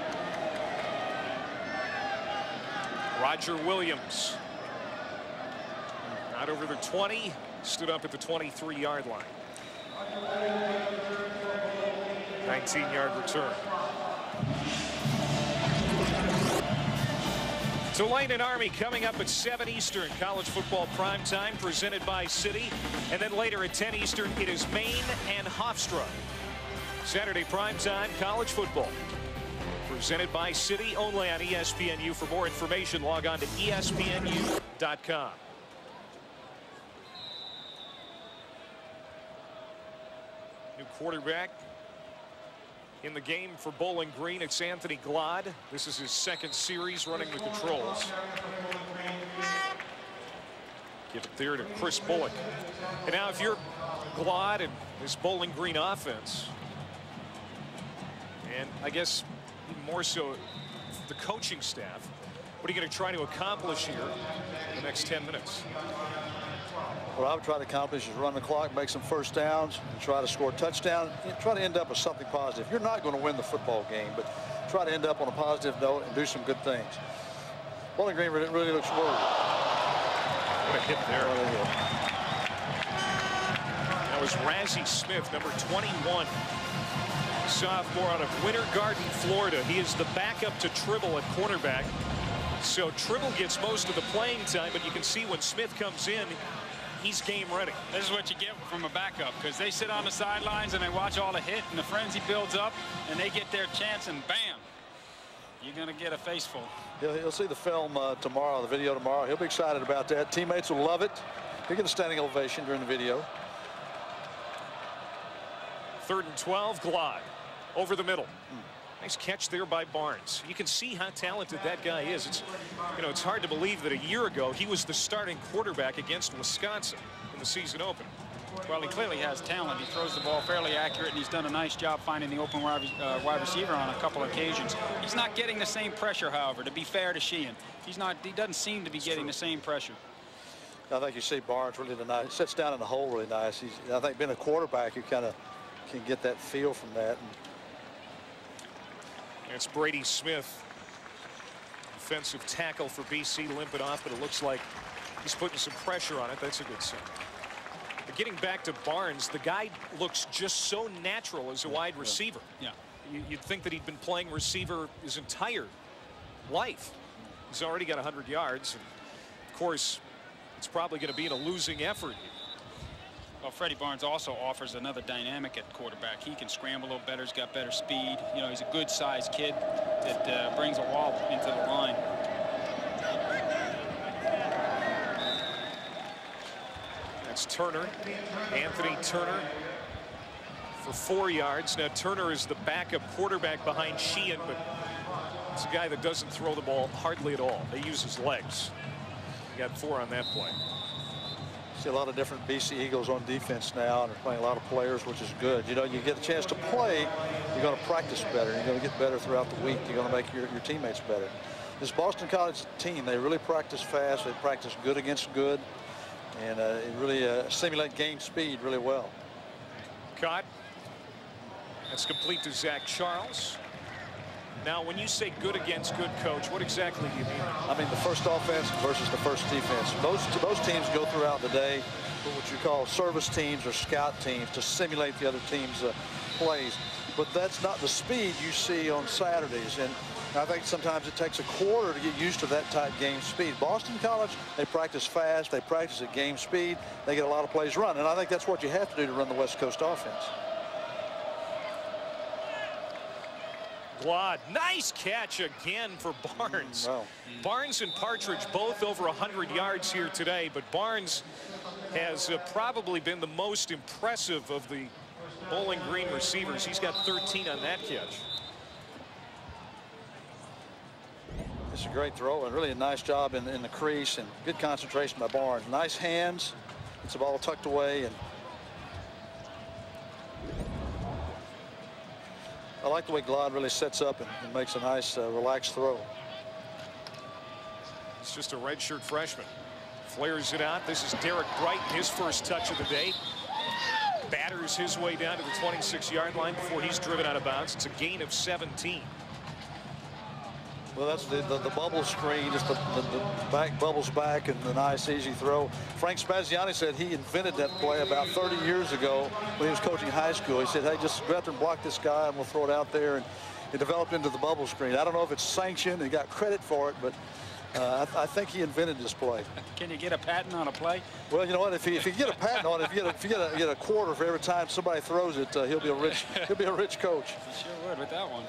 Roger Williams, not over the 20, stood up at the 23-yard line. 19-yard return. Tulane and Army coming up at 7 Eastern. College football primetime presented by Citi. And then later at 10 Eastern, it is Maine and Hofstra. Saturday primetime college football presented by Citi, only on ESPNU. For more information, log on to ESPNU.com. New quarterback in the game for Bowling Green. It's Anthony Glod. This is his 2nd series running the controls. Give it there to Chris Bullock. And now if you're Glod and this Bowling Green offense, and I guess more so the coaching staff, what are you going to try to accomplish here in the next 10 minutes? What I would try to accomplish is run the clock, make some first downs, and try to score a touchdown, and try to end up with something positive. You're not going to win the football game, but try to end up on a positive note and do some good things. Bowling Green really looks worried. What a hit there. That was Razzie Smith, number 21. Sophomore out of Winter Garden, Florida. He is the backup to Tribble at cornerback. So Tribble gets most of the playing time, but you can see when Smith comes in, he's game ready. This is what you get from a backup, because they sit on the sidelines and they watch all the hit, and the frenzy builds up, and they get their chance, and bam, you're going to get a face full. He'll see the film tomorrow, the video tomorrow. He'll be excited about that. Teammates will love it. He'll get a standing ovation during the video. 3rd and 12, Glod over the middle. Nice catch there by Barnes. You can see how talented that guy is. It's, you know, it's hard to believe that a year ago he was the starting quarterback against Wisconsin in the season opener. Well, he clearly has talent. He throws the ball fairly accurate, and he's done a nice job finding the open wide receiver on a couple occasions. He's not getting the same pressure, however, to be fair to Sheehan. He doesn't seem to be getting the same pressure. I think you see Barnes really nice. He sits down in the hole really nice. I think being a quarterback, you kind of can get that feel from that. It's Brady Smith, defensive tackle for BC, limping off, but it looks like he's putting some pressure on it. That's a good sign. But getting back to Barnes, the guy looks just so natural as a wide receiver. Yeah. You'd think that he'd been playing receiver his entire life. He's already got 100 yards. And of course, it's probably going to be in a losing effort. Well, Freddie Barnes also offers another dynamic at quarterback. He can scramble a little better. He's got better speed. You know, he's a good-sized kid that brings a wall into the line. That's Turner, Anthony Turner, for 4 yards. Now Turner is the backup quarterback behind Sheehan, but it's a guy that doesn't throw the ball hardly at all. They use his legs. He got 4 on that play. See a lot of different BC Eagles on defense now, and they're playing a lot of players, which is good. You know, you get a chance to play, you're going to practice better. You're going to get better throughout the week. You're going to make your teammates better. This Boston College team, they really practice fast. They practice good against good, and it really simulate game speed really well. Caught. That's complete to Zach Charles. Now, when you say good against good, Coach, what exactly do you mean? I mean the first offense versus the first defense. Those teams go throughout the day what you call service teams or scout teams to simulate the other team's plays. But that's not the speed you see on Saturdays. And I think sometimes it takes a quarter to get used to that type game speed. Boston College, they practice fast. They practice at game speed. They get a lot of plays run. And I think that's what you have to do to run the West Coast offense. Glod, nice catch again for Barnes. Wow. Barnes and Partridge both over 100 yards here today, but Barnes has probably been the most impressive of the Bowling Green receivers. He's got 13 on that catch. It's a great throw and really a nice job in the crease and good concentration by Barnes. Nice hands. It's the ball tucked away, and I like the way Glod really sets up and makes a nice relaxed throw. It's just a redshirt freshman. Flares it out. This is Derek Bright, his first touch of the day. Batters his way down to the 26-yard line before he's driven out of bounds. It's a gain of 17. Well, that's the bubble screen, just the back bubbles back and the nice easy throw. Frank Spaziani said he invented that play about 30 years ago when he was coaching high school. He said, hey, just go out there and block this guy and we'll throw it out there. And it developed into the bubble screen. I don't know if it's sanctioned. He got credit for it, but I think he invented this play. Can you get a patent on a play? Well, you know what? If you get a patent on it, if you get a quarter for every time somebody throws it, he'll be a rich coach. He sure would with that one.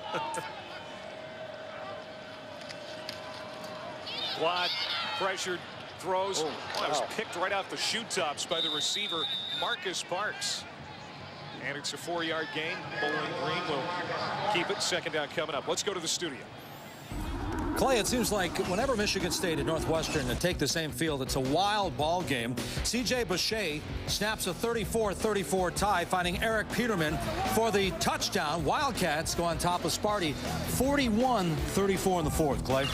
Glod pressured, throws. Oh, wow. It was picked right off the shoe tops by the receiver, Marcus Parks. And it's a 4-yard gain. Bowling Green will keep it. Second down coming up. Let's go to the studio. Clay, it seems like whenever Michigan State and Northwestern take the same field, it's a wild ball game. C.J. Boucher snaps a 34-34 tie, finding Eric Peterman for the touchdown. Wildcats go on top of Sparty, 41-34 in the fourth, Clay.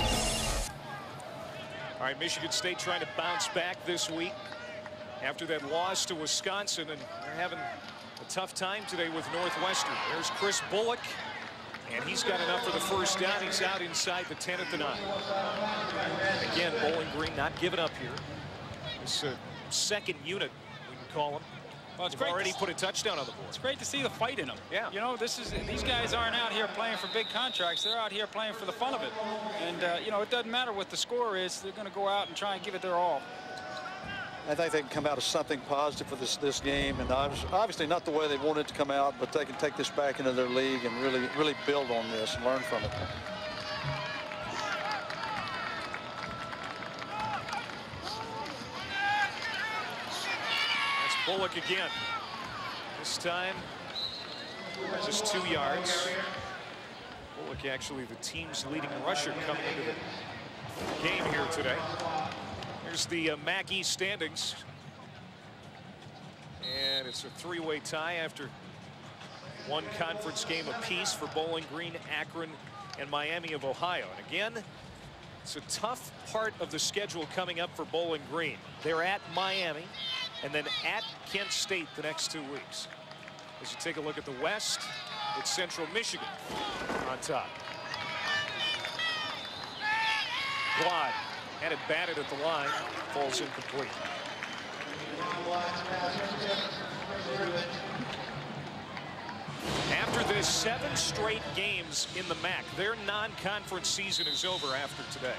All right, Michigan State trying to bounce back this week after that loss to Wisconsin, and they're having a tough time today with Northwestern. There's Chris Bullock, and he's got enough for the first down. He's out inside the 10 at the 9. Again, Bowling Green not giving up here. This second unit, we can call them. Well, it's They've already put a touchdown on the board. It's great to see the fight in them. Yeah. You know, these guys aren't out here playing for big contracts. They're out here playing for the fun of it. And, you know, it doesn't matter what the score is. They're going to go out and try and give it their all. I think they can come out as something positive for this game, and obviously not the way they wanted it to come out, but they can take this back into their league and really build on this and learn from it. That's Bullock again. This time, just 2 yards. Bullock actually the team's leading rusher coming into the game here today. Here's the MAC East standings. And it's a 3-way tie after one conference game apiece for Bowling Green, Akron, and Miami of Ohio. And again, it's a tough part of the schedule coming up for Bowling Green. They're at Miami and then at Kent State the next 2 weeks. As you take a look at the West, it's Central Michigan on top. Glod had it batted at the line, falls incomplete. After this 7 straight games in the MAC, their non-conference season is over after today.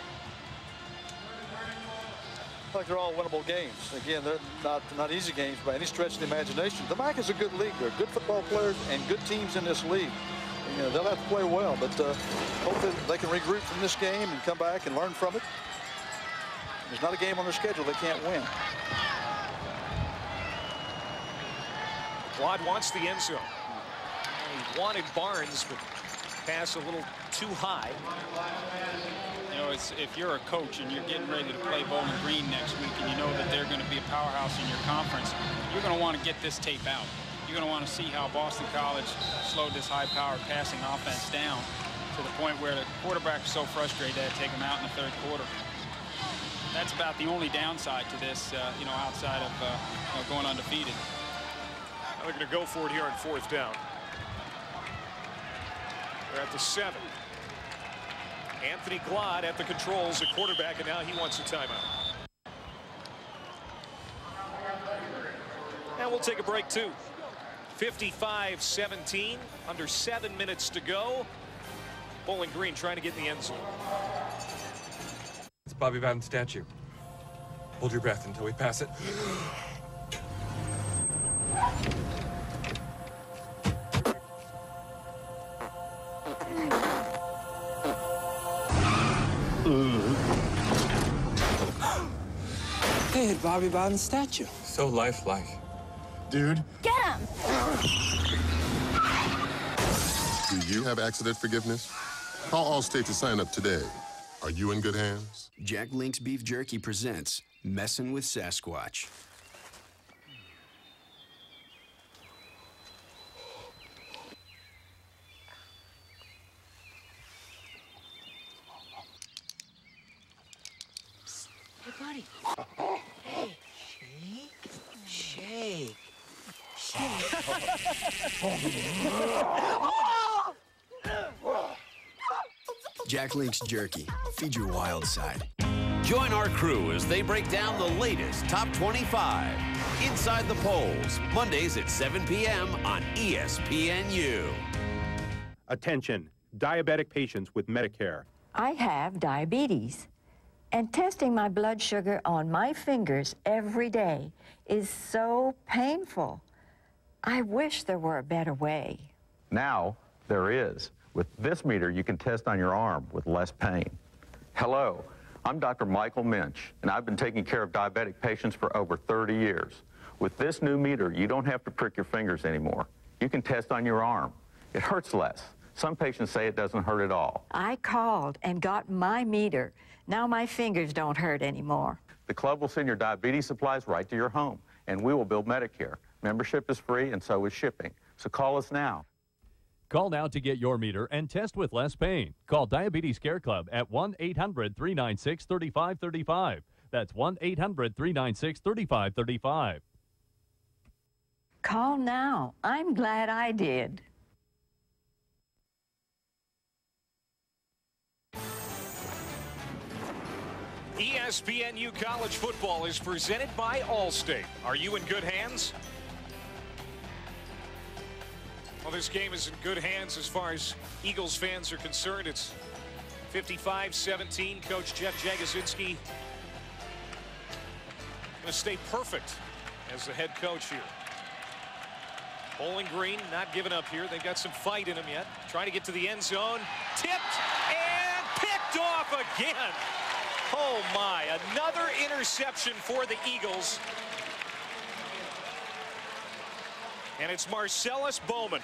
I think they're all winnable games. Again, they're not easy games by any stretch of the imagination. The MAC is a good league. There are good football players and good teams in this league. And, you know, they'll have to play well, but hopefully they can regroup from this game and come back and learn from it. There's not a game on their schedule they can't win. Glod wants the end zone. He wanted Barnes, but pass a little too high. You know, if you're a coach and you're getting ready to play Bowling Green next week and you know that they're going to be a powerhouse in your conference, you're going to want to get this tape out. You're going to want to see how Boston College slowed this high-powered passing offense down to the point where the quarterback was so frustrated they had to take him out in the 3rd quarter. That's about the only downside to this, you know, outside of going undefeated. They're going to go for it here on 4th down. They're at the 7. Anthony Glod at the controls, at quarterback, and now he wants a timeout. And we'll take a break, too. 55-17, under 7 minutes to go. Bowling Green trying to get in the end zone. It's Bobby Bowden's statue. Hold your breath until we pass it. They hit Bobby Bowden's statue. So lifelike. Dude. Get him! Do you have accident forgiveness? Call Allstate to sign up today. Are you in good hands? Jack Link's Beef Jerky presents Messin' with Sasquatch. Hey, buddy. Hey, shake. Jack Link's Jerky. Feed your wild side. Join our crew as they break down the latest Top 25. Inside the Polls, Mondays at 7 p.m. on ESPNU. Attention, diabetic patients with Medicare. I have diabetes, and testing my blood sugar on my fingers every day is so painful. I wish there were a better way. Now, there is. With this meter, you can test on your arm with less pain. Hello, I'm Dr. Michael Minch, and I've been taking care of diabetic patients for over 30 years. With this new meter, you don't have to prick your fingers anymore. You can test on your arm. It hurts less. Some patients say it doesn't hurt at all. I called and got my meter. Now my fingers don't hurt anymore. The club will send your diabetes supplies right to your home, and we will bill Medicare. Membership is free, and so is shipping. So call us now. Call now to get your meter and test with less pain. Call Diabetes Care Club at 1-800-396-3535. That's 1-800-396-3535. Call now. I'm glad I did. ESPNU College Football is presented by Allstate. Are you in good hands? Well, this game is in good hands as far as Eagles fans are concerned. It's 55-17. Coach Jeff Jagosinski to stay perfect as the head coach here. Bowling Green not giving up here. They've got some fight in them yet. Trying to get to the end zone. Tipped and picked off again. Oh my, another interception for the Eagles. And it's Marcellus Bowman.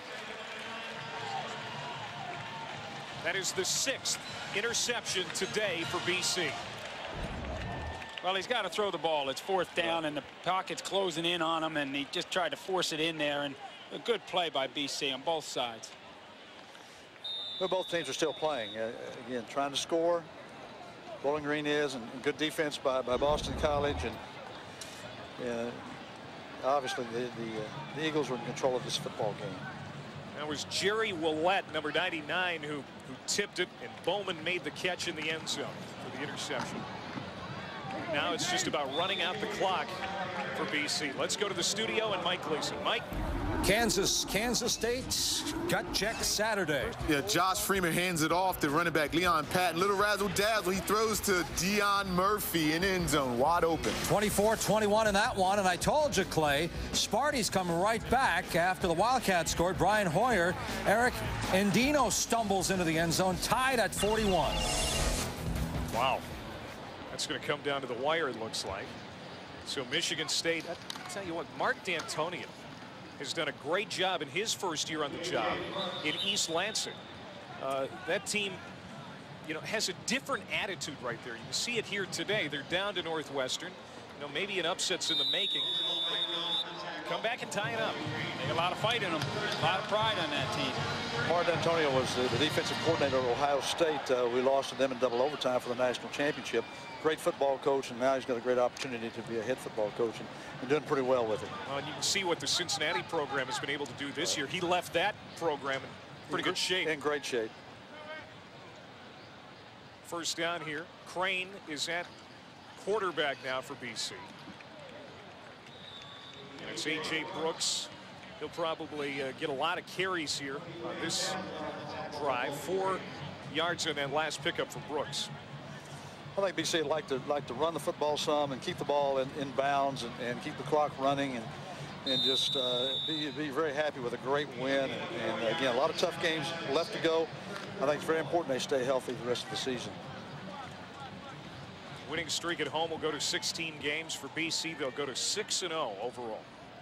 That is the 6th interception today for BC. Well, he's got to throw the ball. It's 4th down, and the pocket's closing in on him, and he just tried to force it in there. And a good play by BC on both sides. Well, both teams are still playing. Again, trying to score. Bowling Green is, and good defense by Boston College. And obviously, the Eagles were in control of this football game. That was Jerry Willett, number 99, who tipped it, and Bowman made the catch in the end zone for the interception. Now it's just about running out the clock for BC. Let's go to the studio and Mike Gleason. Mike. Kansas State, gut check Saturday. Yeah, Josh Freeman hands it off to running back Leon Patton. Little razzle-dazzle. He throws to Deion Murphy in end zone, wide open. 24-21 in that one, and I told you, Clay, Sparty's coming right back after the Wildcats scored. Brian Hoyer, Eric Endino stumbles into the end zone, tied at 41. Wow. That's going to come down to the wire, it looks like. So Michigan State, I tell you what, Mark D'Antonio has done a great job in his first year on the job in East Lansing. That team, you know, has a different attitude right there. You can see it here today. They're down to Northwestern. You know, maybe an upset's in the making. Come back and tie it up. They got a lot of fight in them. A lot of pride on that team. Mark D'Antonio was the defensive coordinator of Ohio State. We lost to them in double overtime for the national championship. Great football coach, and now he's got a great opportunity to be a head football coach and doing pretty well with it. Well, and you can see what the Cincinnati program has been able to do this year. He left that program in pretty good shape. In great shape. First down here. Crane is at quarterback now for BC. And it's A.J. Brooks. He'll probably get a lot of carries here on this drive. 4 yards on that last pickup for Brooks. I think BC would like to run the football some and keep the ball in bounds and keep the clock running and just be very happy with a great win. And again, a lot of tough games left to go. I think it's very important they stay healthy the rest of the season. Winning streak at home will go to 16 games for BC. They'll go to 6-0 overall.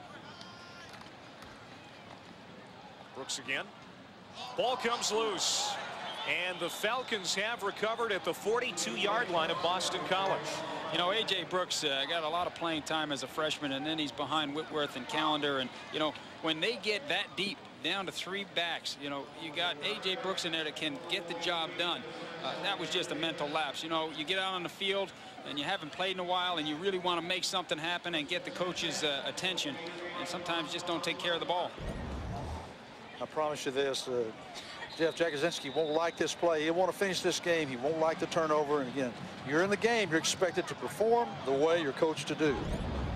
Brooks again. Ball comes loose. And the Falcons have recovered at the 42-yard line of Boston College. You know, A.J. Brooks got a lot of playing time as a freshman, and then he's behind Whitworth and Callender. And, you know, when they get that deep, down to 3 backs, you know, you got A.J. Brooks in there that can get the job done. That was just a mental lapse. You know, you get out on the field, and you haven't played in a while, and you really want to make something happen and get the coach's attention, and sometimes just don't take care of the ball. I promise you this. Jeff Jagodzinski won't like this play. He'll want to finish this game. He won't like the turnover. And again, you're in the game. You're expected to perform the way you're coached to do.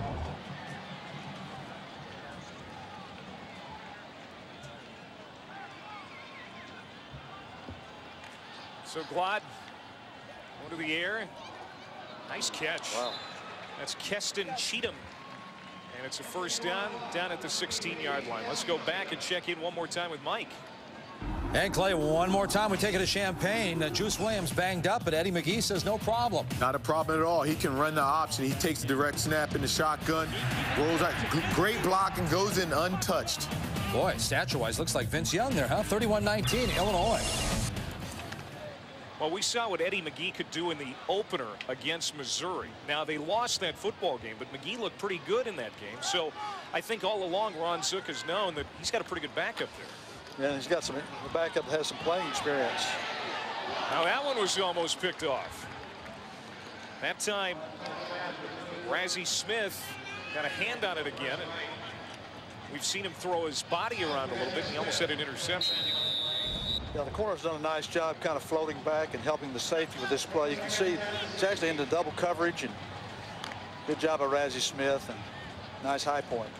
So Glod, going to the air. Nice catch. Wow. That's Keston Cheatham. And it's a first down at the 16-yard line. Let's go back and check in one more time with Mike. And Clay, one more time we take it to Champaign. Juice Williams banged up, but Eddie McGee says no problem. Not a problem at all. He can run the option. He takes the direct snap in the shotgun, rolls out, great block, and goes in untouched. Boy, stature-wise, looks like Vince Young there, huh? 31-19, Illinois. Well, we saw what Eddie McGee could do in the opener against Missouri. Now, they lost that football game, but McGee looked pretty good in that game. So I think all along Ron Zook has known that he's got a pretty good backup there. Yeah, he's got some backup that has some playing experience. Now that one was almost picked off. That time, Razzie Smith got a hand on it again, and we've seen him throw his body around a little bit, and he almost had an interception. Yeah, the corner's done a nice job kind of floating back and helping the safety with this play. You can see it's actually into double coverage, and good job by Razzie Smith, and nice high point.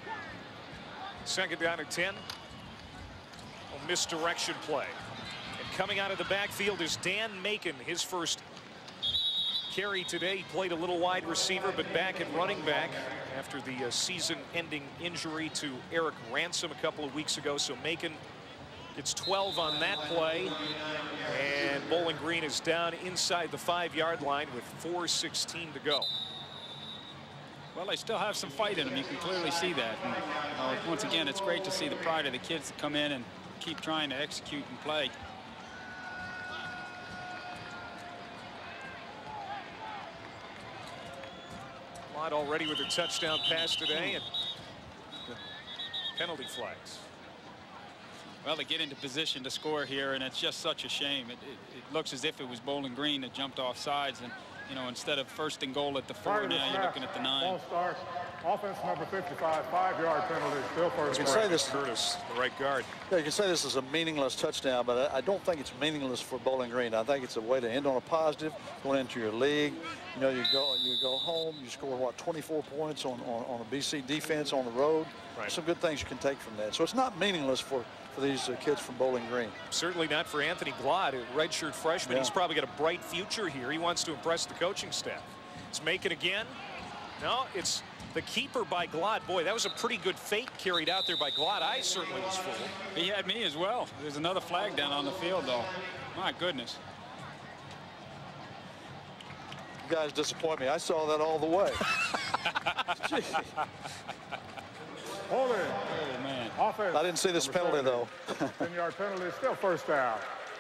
Second down at 10. A misdirection play. And coming out of the backfield is Dan Macon. His first carry today. He played a little wide receiver, but back at running back after the season-ending injury to Eric Ransom a couple of weeks ago. So Macon gets 12 on that play, and Bowling Green is down inside the 5-yard line with 4:16 to go. Well, they still have some fight in them. You can clearly see that. And, once again, it's great to see the pride of the kids that come in and keep trying to execute and play. Lott already with a touchdown pass today, and penalty flags. Well, they get into position to score here, and it's just such a shame. It looks as if it was Bowling Green that jumped off sides, and you know, instead of 1st and goal at the 4, now you're looking at the 9. Ball starts. Offense number 55, 5-yard penalty, still first. You can say this, Curtis, the right guard. Yeah, you can say this is a meaningless touchdown, but I don't think it's meaningless for Bowling Green. I think it's a way to end on a positive, going into your league. You know, you go home, you score what, 24 points on a BC defense on the road. Right. Some good things you can take from that. So it's not meaningless for these kids from Bowling Green. Certainly not for Anthony Glott, a redshirt freshman. Yeah. He's probably got a bright future here. He wants to impress the coaching staff. It's Macon again. No, it's the keeper by Glott. Boy, that was a pretty good fake carried out there by Glott. I certainly was fooled. He had me as well. There's another flag down on the field, though. My goodness. You guys disappoint me. I saw that all the way. Holding. Oh, man. Offense. I didn't see this penalty, though. 10-yard penalty, still first down.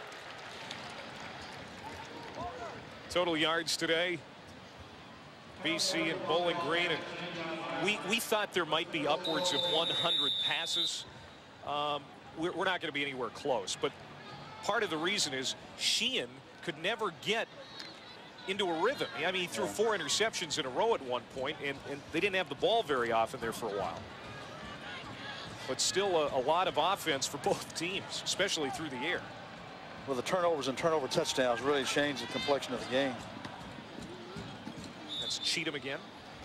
Total yards today, BC and Bowling Green, and we thought there might be upwards of 100 passes. We're not going to be anywhere close, but part of the reason is Sheehan could never get into a rhythm. I mean, he threw 4 interceptions in a row at one point, and they didn't have the ball very often there for a while. But still a lot of offense for both teams, especially through the air. Well, the turnovers and turnover touchdowns really changed the complexion of the game. That's Cheatham again.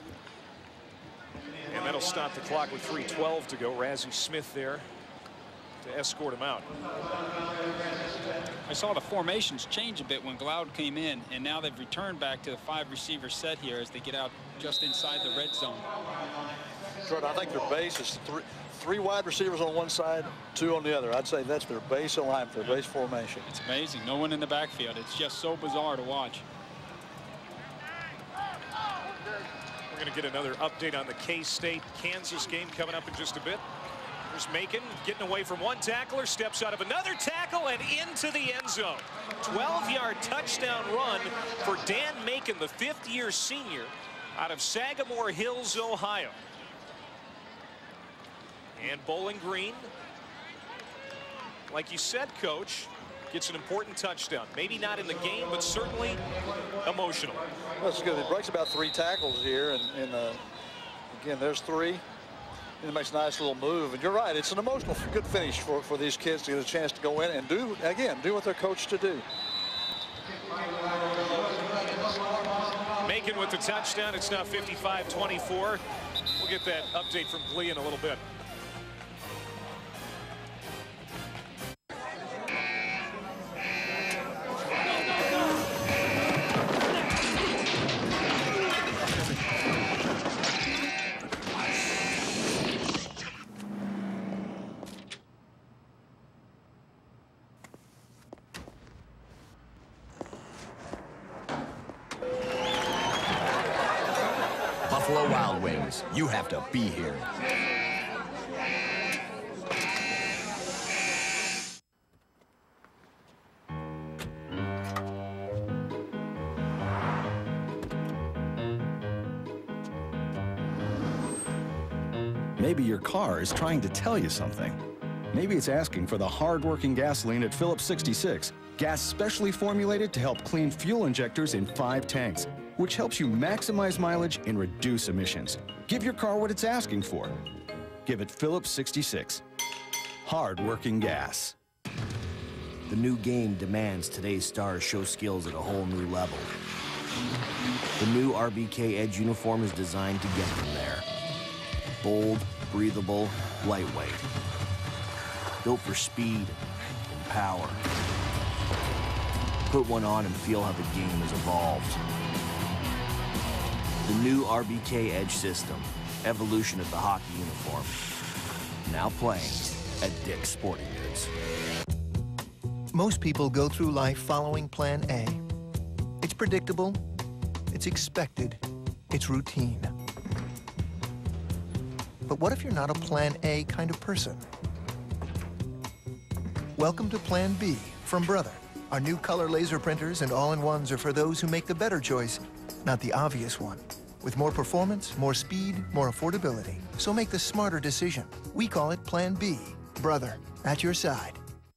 And that'll stop the clock with 3:12 to go. Razzie Smith there to escort him out. I saw the formations change a bit when Gloud came in, and now they've returned back to the 5-receiver set here as they get out just inside the red zone. I think their base is three wide receivers on one side, 2 on the other. I'd say that's their base alignment, their base formation. It's amazing. No one in the backfield. It's just so bizarre to watch. We're going to get another update on the K-State Kansas game coming up in just a bit. There's Macon getting away from one tackler, steps out of another tackle and into the end zone. 12-yard touchdown run for Dan Macon, the 5th-year senior out of Sagamore Hills, Ohio. And Bowling Green, like you said, Coach, gets an important touchdown. Maybe not in the game, but certainly emotional. Well, that's good. It breaks about 3 tackles here, and again, there's 3. And it makes a nice little move. And you're right, it's an emotional, good finish for these kids to get a chance to go in and do what they're coached to do. Macon with the touchdown. It's now 55-24. We'll get that update from Glee in a little bit. Buffalo Wild Wings, you have to be here. Maybe your car is trying to tell you something. Maybe it's asking for the hard-working gasoline at Phillips 66. Gas specially formulated to help clean fuel injectors in 5 tanks, which helps you maximize mileage and reduce emissions. Give your car what it's asking for. Give it Phillips 66. Hard-working gas. The new game demands today's stars show skills at a whole new level. The new RBK Edge uniform is designed to get them there. Bold, breathable, lightweight. Built for speed and power. Put one on and feel how the game has evolved. The new RBK Edge system, evolution of the hockey uniform. Now playing at Dick's Sporting Goods. Most people go through life following Plan A. It's predictable, it's expected, it's routine. But what if you're not a Plan A kind of person? Welcome to Plan B from Brother. Our new color laser printers and all-in-ones are for those who make the better choice, not the obvious one. With more performance, more speed, more affordability. So make the smarter decision. We call it Plan B. Brother, at your side.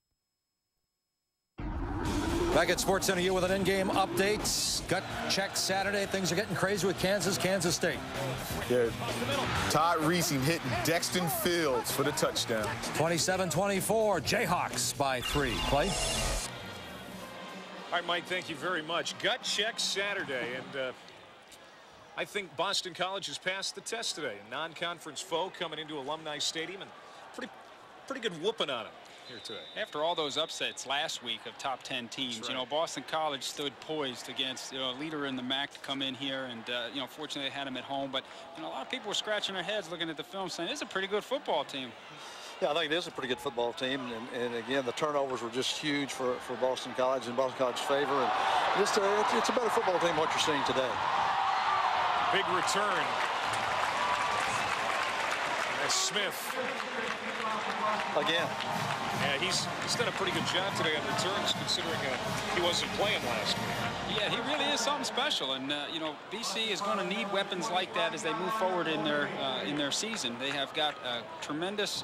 Back at SportsCenter U with an in-game update. Gut check Saturday. Things are getting crazy with Kansas State. Yeah. Todd Reese hitting Dexton Fields for the touchdown. 27-24. Jayhawks by 3. Play. All right, Mike, thank you very much. Gut check Saturday, and I think Boston College has passed the test today. A non-conference foe coming into Alumni Stadium, and pretty good whooping on them here today. After all those upsets last week of top 10 teams, you know, Boston College stood poised against, you know, a leader in the MAC to come in here, and you know, fortunately they had him at home. But you know, a lot of people were scratching their heads looking at the film, saying it's a pretty good football team. Yeah, I think it is a pretty good football team, and again, the turnovers were just huge for Boston College in Boston College's favor, and just it's a better football team than what you're seeing today. Big return. That's Smith. Again. Yeah, he's done a pretty good job today on returns, considering he wasn't playing last week. Yeah, he really is something special, and you know, BC is going to need weapons like that as they move forward in their season. They have got a tremendous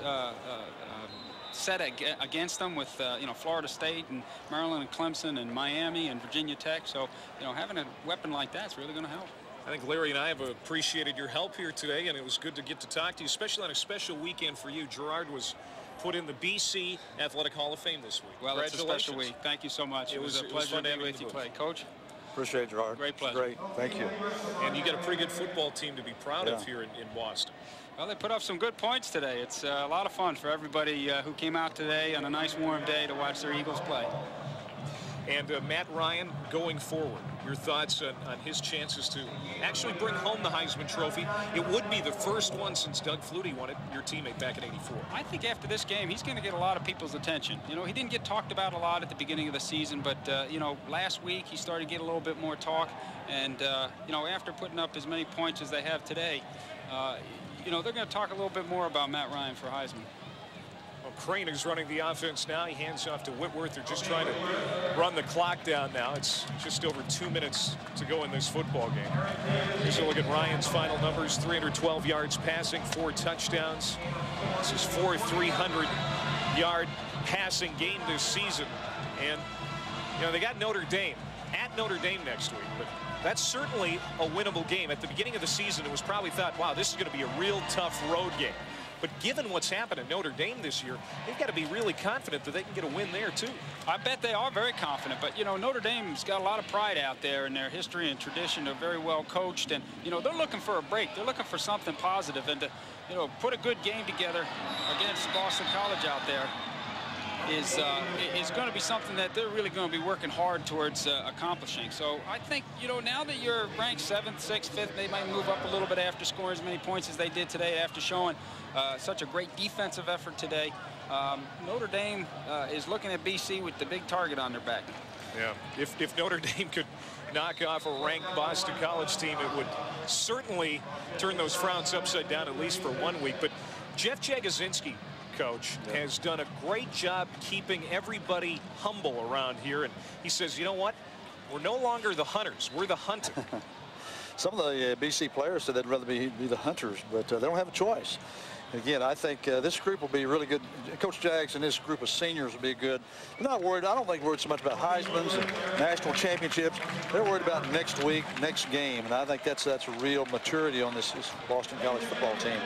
set against them with you know, Florida State and Maryland and Clemson and Miami and Virginia Tech. So you know, having a weapon like that is really going to help. I think Larry and I have appreciated your help here today, and it was good to get to talk to you, especially on a special weekend for you. Gerard was put in the BC Athletic Hall of Fame this week. Well, it's a special week. Thank you so much. It was a pleasure to be with you, Coach. Appreciate it, Gerard. Great pleasure. Great. Thank you. And you got a pretty good football team to be proud of here in Boston. Well, they put up some good points today. It's a lot of fun for everybody who came out today on a nice warm day to watch their Eagles play. And Matt Ryan, going forward, your thoughts on his chances to actually bring home the Heisman Trophy? It would be the first one since Doug Flutie won it, your teammate back in '84. I think after this game, he's going to get a lot of people's attention. You know, he didn't get talked about a lot at the beginning of the season, but, you know, last week he started to get a little bit more talk. And, you know, after putting up as many points as they have today, you know, they're going to talk a little bit more about Matt Ryan for Heisman. Well, Crane is running the offense now. He hands off to Whitworth. They're just trying to run the clock down now. It's just over 2 minutes to go in this football game. Here's a look at Ryan's final numbers. 312 yards passing, 4 touchdowns. This is 4 300-yard passing game this season. And, you know, they got Notre Dame at Notre Dame next week. But that's certainly a winnable game. At the beginning of the season, it was probably thought, wow, this is going to be a real tough road game. But given what's happened at Notre Dame this year, they've got to be really confident that they can get a win there, too. I bet they are very confident. But, you know, Notre Dame's got a lot of pride out there in their history and tradition. They're very well coached. And, you know, they're looking for a break. They're looking for something positive. And to, you know, put a good game together against Boston College out there is going to be something that they're really going to be working hard towards accomplishing. So I think, you know, now that you're ranked 7th, 6th, 5th, they might move up a little bit after scoring as many points as they did today after showing such a great defensive effort today. Notre Dame is looking at BC with the big target on their back. Yeah, if Notre Dame could knock off a ranked Boston College team, it would certainly turn those frowns upside down at least for 1 week. But Jeff Jagosinski, Coach, has done a great job keeping everybody humble around here. And he says, you know what? We're no longer the hunters. We're the hunted. Some of the BC players said they'd rather be the hunters, but they don't have a choice. Again, I think this group will be really good. Coach Jags and this group of seniors will be good. They're not worried. I don't think they're worried so much about Heisman's and national championships. They're worried about next week, next game. And I think that's a real maturity on this Boston College football team.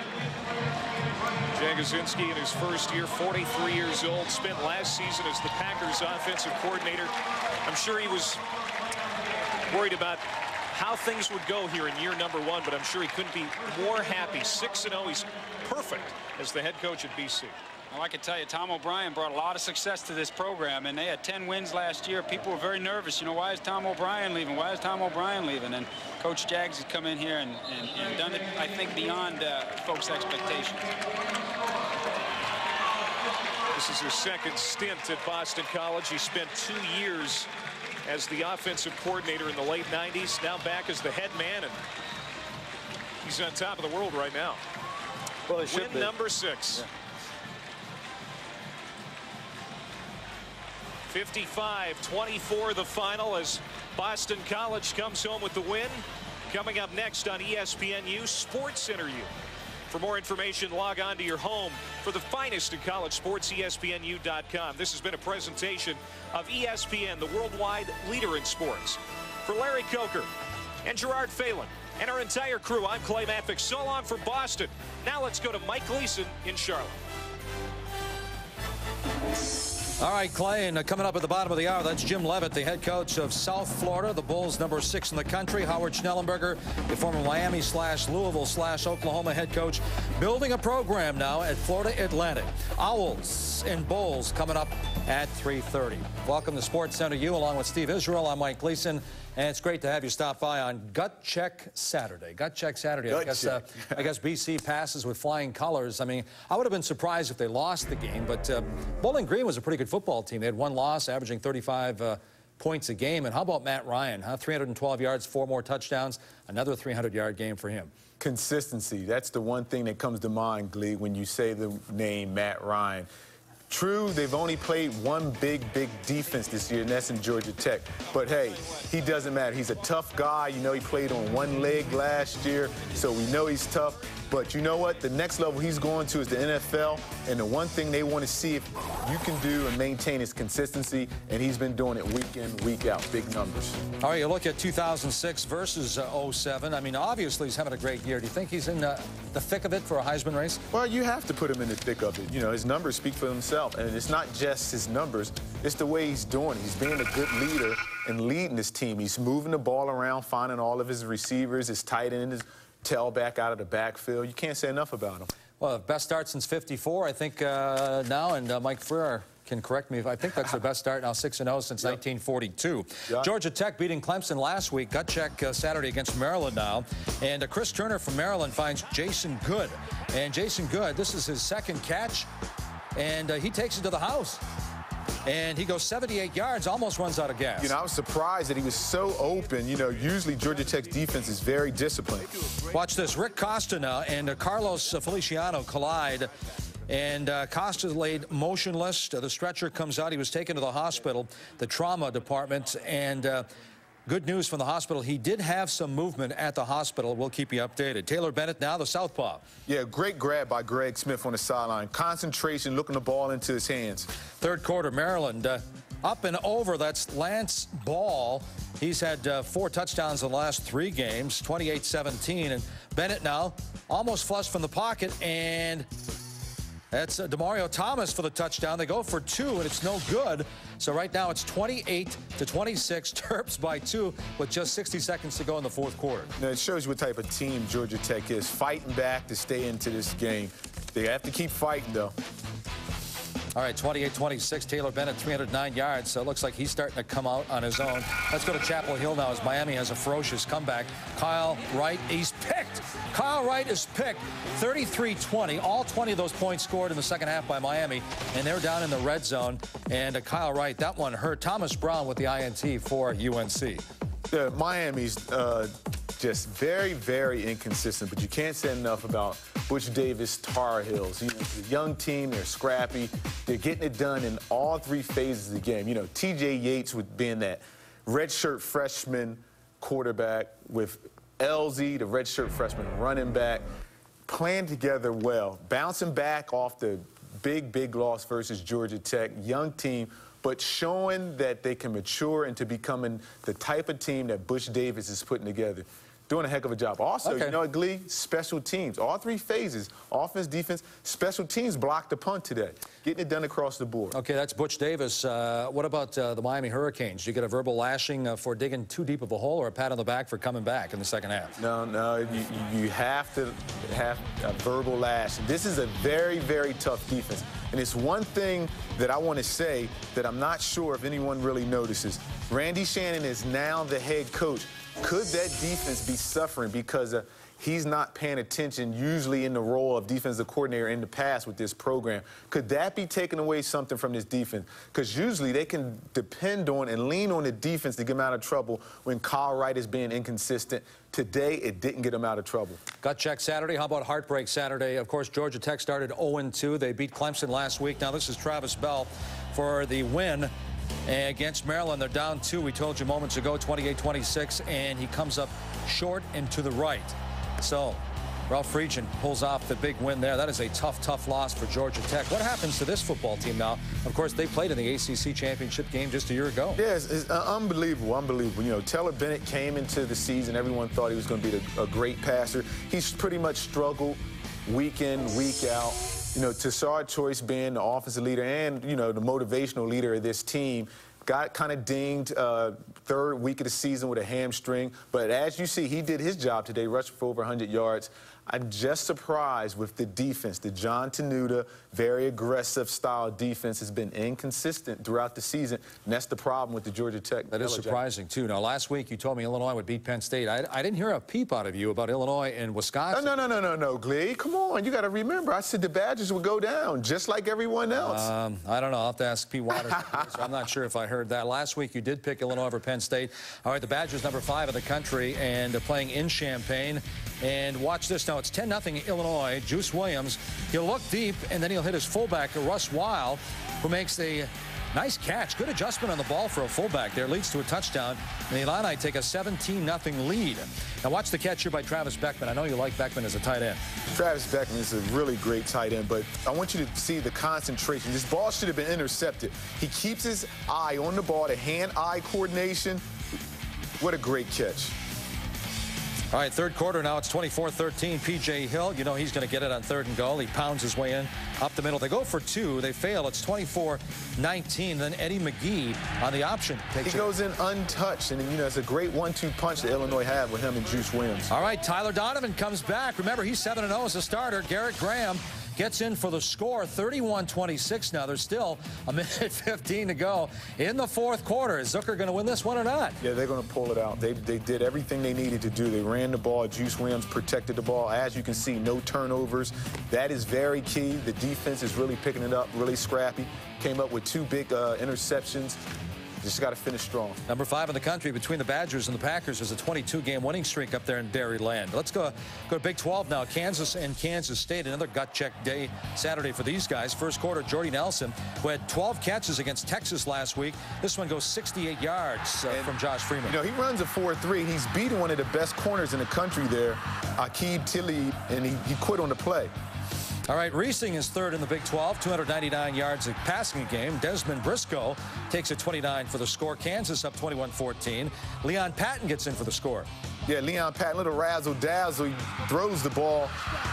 Jagosinski in his first year, 43 years old, spent last season as the Packers offensive coordinator. I'm sure he was worried about how things would go here in year number 1, but I'm sure he couldn't be more happy. 6-0, he's perfect as the head coach at BC. Well, I can tell you, Tom O'Brien brought a lot of success to this program, and they had 10 wins last year. People were very nervous. You know, why is Tom O'Brien leaving? Why is Tom O'Brien leaving? And Coach Jaggs has come in here and done it, I think, beyond folks' expectations. This is his second stint at Boston College. He spent 2 years as the offensive coordinator in the late 90s, now back as the head man, and he's on top of the world right now. Well, it should win be. number 6. Yeah. 55-24 the final as Boston College comes home with the win. Coming up next on ESPNU Sports Center U. For more information, log on to your home for the finest in college sports, ESPNU.com. This has been a presentation of ESPN, the worldwide leader in sports. For Larry Coker and Gerard Phelan and our entire crew, I'm Clay Matvick. So long from Boston. Now let's go to Mike Gleason in Charlotte. All right, Clay, and coming up at the bottom of the hour, that's Jim Leavitt, the head coach of South Florida, the Bulls number 6 in the country. Howard Schnellenberger, the former Miami/Louisville/Oklahoma head coach, building a program now at Florida Atlantic. Owls and Bulls coming up at 3:30. Welcome to Sports Center U, along with Steve Israel. I'm Mike Gleason, and it's great to have you stop by on Gut Check Saturday. Gut Check Saturday. I guess BC passes with flying colors. I mean, I would have been surprised if they lost the game, but Bowling Green was a pretty good football team. They had 1 loss, averaging 35 points a game. And how about Matt Ryan? 312 yards, 4 more touchdowns, another 300-yard game for him. Consistency. That's the one thing that comes to mind, Glee, when you say the name Matt Ryan. True, they've only played one big defense this year, and that's in Georgia Tech. But, hey, he doesn't matter. He's a tough guy. You know, he played on one leg last year, so we know he's tough. But you know what? The next level he's going to is the NFL, and the one thing they want to see if you can do and maintain is consistency, and he's been doing it week in, week out, big numbers. All right, you look at 2006 versus 07. I mean, obviously he's having a great year. Do you think he's in the thick of it for a Heisman race? Well, you have to put him in the thick of it. You know, his numbers speak for themselves. And it's not just his numbers, it's the way he's doing it. He's being a good leader and leading his team. He's moving the ball around, finding all of his receivers, his tight end, his tailback out of the backfield. You can't say enough about him. Well, best start since '54, I think, now, and Mike Freer can correct me if I think that's their best start now, 6-0 since 1942. Yep. Georgia Tech beating Clemson last week. Gut check Saturday against Maryland now. And Chris Turner from Maryland finds Jason Good. And Jason Good, this is his second catch. And he takes it to the house. And he goes 78 yards, almost runs out of gas. You know, I was surprised that he was so open. You know, usually Georgia Tech's defense is very disciplined. Watch this. Rick Costa now and Carlos Feliciano collide. And Costa laid motionless. The stretcher comes out. He was taken to the hospital, the trauma department. And good news from the hospital. He did have some movement at the hospital. We'll keep you updated. Taylor Bennett now, the southpaw. Yeah, great grab by Greg Smith on the sideline. Concentration, looking the ball into his hands. Third quarter, Maryland up and over. That's Lance Ball. He's had 4 touchdowns in the last 3 games, 28-17. And Bennett now almost flushed from the pocket, and that's DeMario Thomas for the touchdown. They go for 2, and it's no good. So right now it's 28-26, Terps by 2 with just 60 seconds to go in the 4th quarter. Now, it shows you what type of team Georgia Tech is, fighting back to stay into this game. They have to keep fighting, though. All right, 28-26, Taylor Bennett, 309 yards. So it looks like he's starting to come out on his own. Let's go to Chapel Hill now as Miami has a ferocious comeback. Kyle Wright, he's picked. Kyle Wright is picked, 33-20. All 20 of those points scored in the second half by Miami, and they're down in the red zone. And Kyle Wright, that one hurt. Thomas Brown with the INT for UNC. Yeah, Miami's just very inconsistent, but you can't say enough about Butch Davis Tar Heels. You know, it's a young team, they're scrappy, they're getting it done in all 3 phases of the game. You know, TJ Yates with being that redshirt freshman quarterback, with LZ, the redshirt freshman running back, playing together well, bouncing back off the big loss versus Georgia Tech, young team, but showing that they can mature into becoming the type of team that Butch Davis is putting together. doing a heck of a job. Also, Okay. you know, Glee, special teams, all three phases, offense, defense, special teams blocked the punt today, getting it done across the board. Okay, that's Butch Davis. What about the Miami Hurricanes? Did you get a verbal lashing for digging too deep of a hole, or a pat on the back for coming back in the second half? No, you have to have a verbal lash. This is a very, very tough defense. And it's one thing that I want to say that I'm not sure if anyone really notices. Randy Shannon is now the head coach. Could that defense be suffering because he's not paying attention usually in the role of defensive coordinator in the past with this program? Could that be taking away something from this defense? Because usually they can depend on and lean on the defense to get them out of trouble when Kyle Wright is being inconsistent. Today, it didn't get them out of trouble. Gut check Saturday. How about heartbreak Saturday? Of course, Georgia Tech started 0-2. They beat Clemson last week. Now this is Travis Bell for the win against Maryland. They're down 2. We told you moments ago, 28-26, and he comes up short and to the right. So Ralph Friedgen pulls off the big win there. That is a tough, tough loss for Georgia Tech. What happens to this football team now? Of course, they played in the ACC championship game just a year ago. Yes, it's unbelievable, unbelievable. You know, Taylor Bennett came into the season. Everyone thought he was going to be a great passer. He's pretty much struggled week in, week out. You know, Tashard Choice being the offensive leader and, you know, the motivational leader of this team, got kind of dinged third week of the season with a hamstring. But as you see, he did his job today, rushing for over 100 yards. I'm just surprised with the defense. The John Tenuta, very aggressive style defense has been inconsistent throughout the season, and that's the problem with the Georgia Tech. That is surprising, too. Now, last week you told me Illinois would beat Penn State. I didn't hear a peep out of you about Illinois and Wisconsin. No, Glee. Come on. You got to remember, I said the Badgers would go down, just like everyone else. I don't know. I'll have to ask Pete Waters. So I'm not sure if I heard that. Last week you did pick Illinois over Penn State. All right, the Badgers #5 in the country, and they're playing in Champaign. And watch this now. It's 10-0 Illinois. Juice Williams, he'll look deep, and then he'll hit his fullback, Russ Weil, who makes a nice catch. Good adjustment on the ball for a fullback there. Leads to a touchdown. And the Illini take a 17-0 lead. Now watch the catch here by Travis Beckman. I know you like Beckman as a tight end. Travis Beckman is a really great tight end, but I want you to see the concentration. This ball should have been intercepted. He keeps his eye on the ball, the hand-eye coordination. What a great catch. All right, third quarter now. It's 24-13. P.J. Hill, you know he's going to get it on 3rd and goal. He pounds his way in up the middle. They go for 2. They fail. It's 24-19. Then Eddie McGee on the option. He goes in untouched, and, you know, it's a great 1-2 punch that Illinois have with him and Juice Williams. All right, Tyler Donovan comes back. Remember, he's 7-0 as a starter. Garrett Graham gets in for the score, 31-26 now. There's still a minute 15 to go in the 4th quarter. Is Zucker going to win this one or not? Yeah, they're going to pull it out. They did everything they needed to do. They ran the ball. Juice Williams protected the ball. As you can see, no turnovers. That is very key. The defense is really picking it up, really scrappy. Came up with 2 big interceptions. Just got to finish strong. #5 in the country between the Badgers and the Packers. There's a 22-game winning streak up there in Dairyland. Let's go to Big 12 now. Kansas and Kansas State. Another gut check day Saturday for these guys. First quarter, Jordy Nelson, who had 12 catches against Texas last week. This one goes 68 yards from Josh Freeman. You know, he runs a 4.3. He's beating one of the best corners in the country there, Aqib Tilly, and he quit on the play. All right, Reesing is 3rd in the Big 12, 299 yards a passing game. Desmond Briscoe takes a 29 for the score. Kansas up 21-14. Leon Patton gets in for the score. Yeah, Leon Patton, little razzle-dazzle. He throws the ball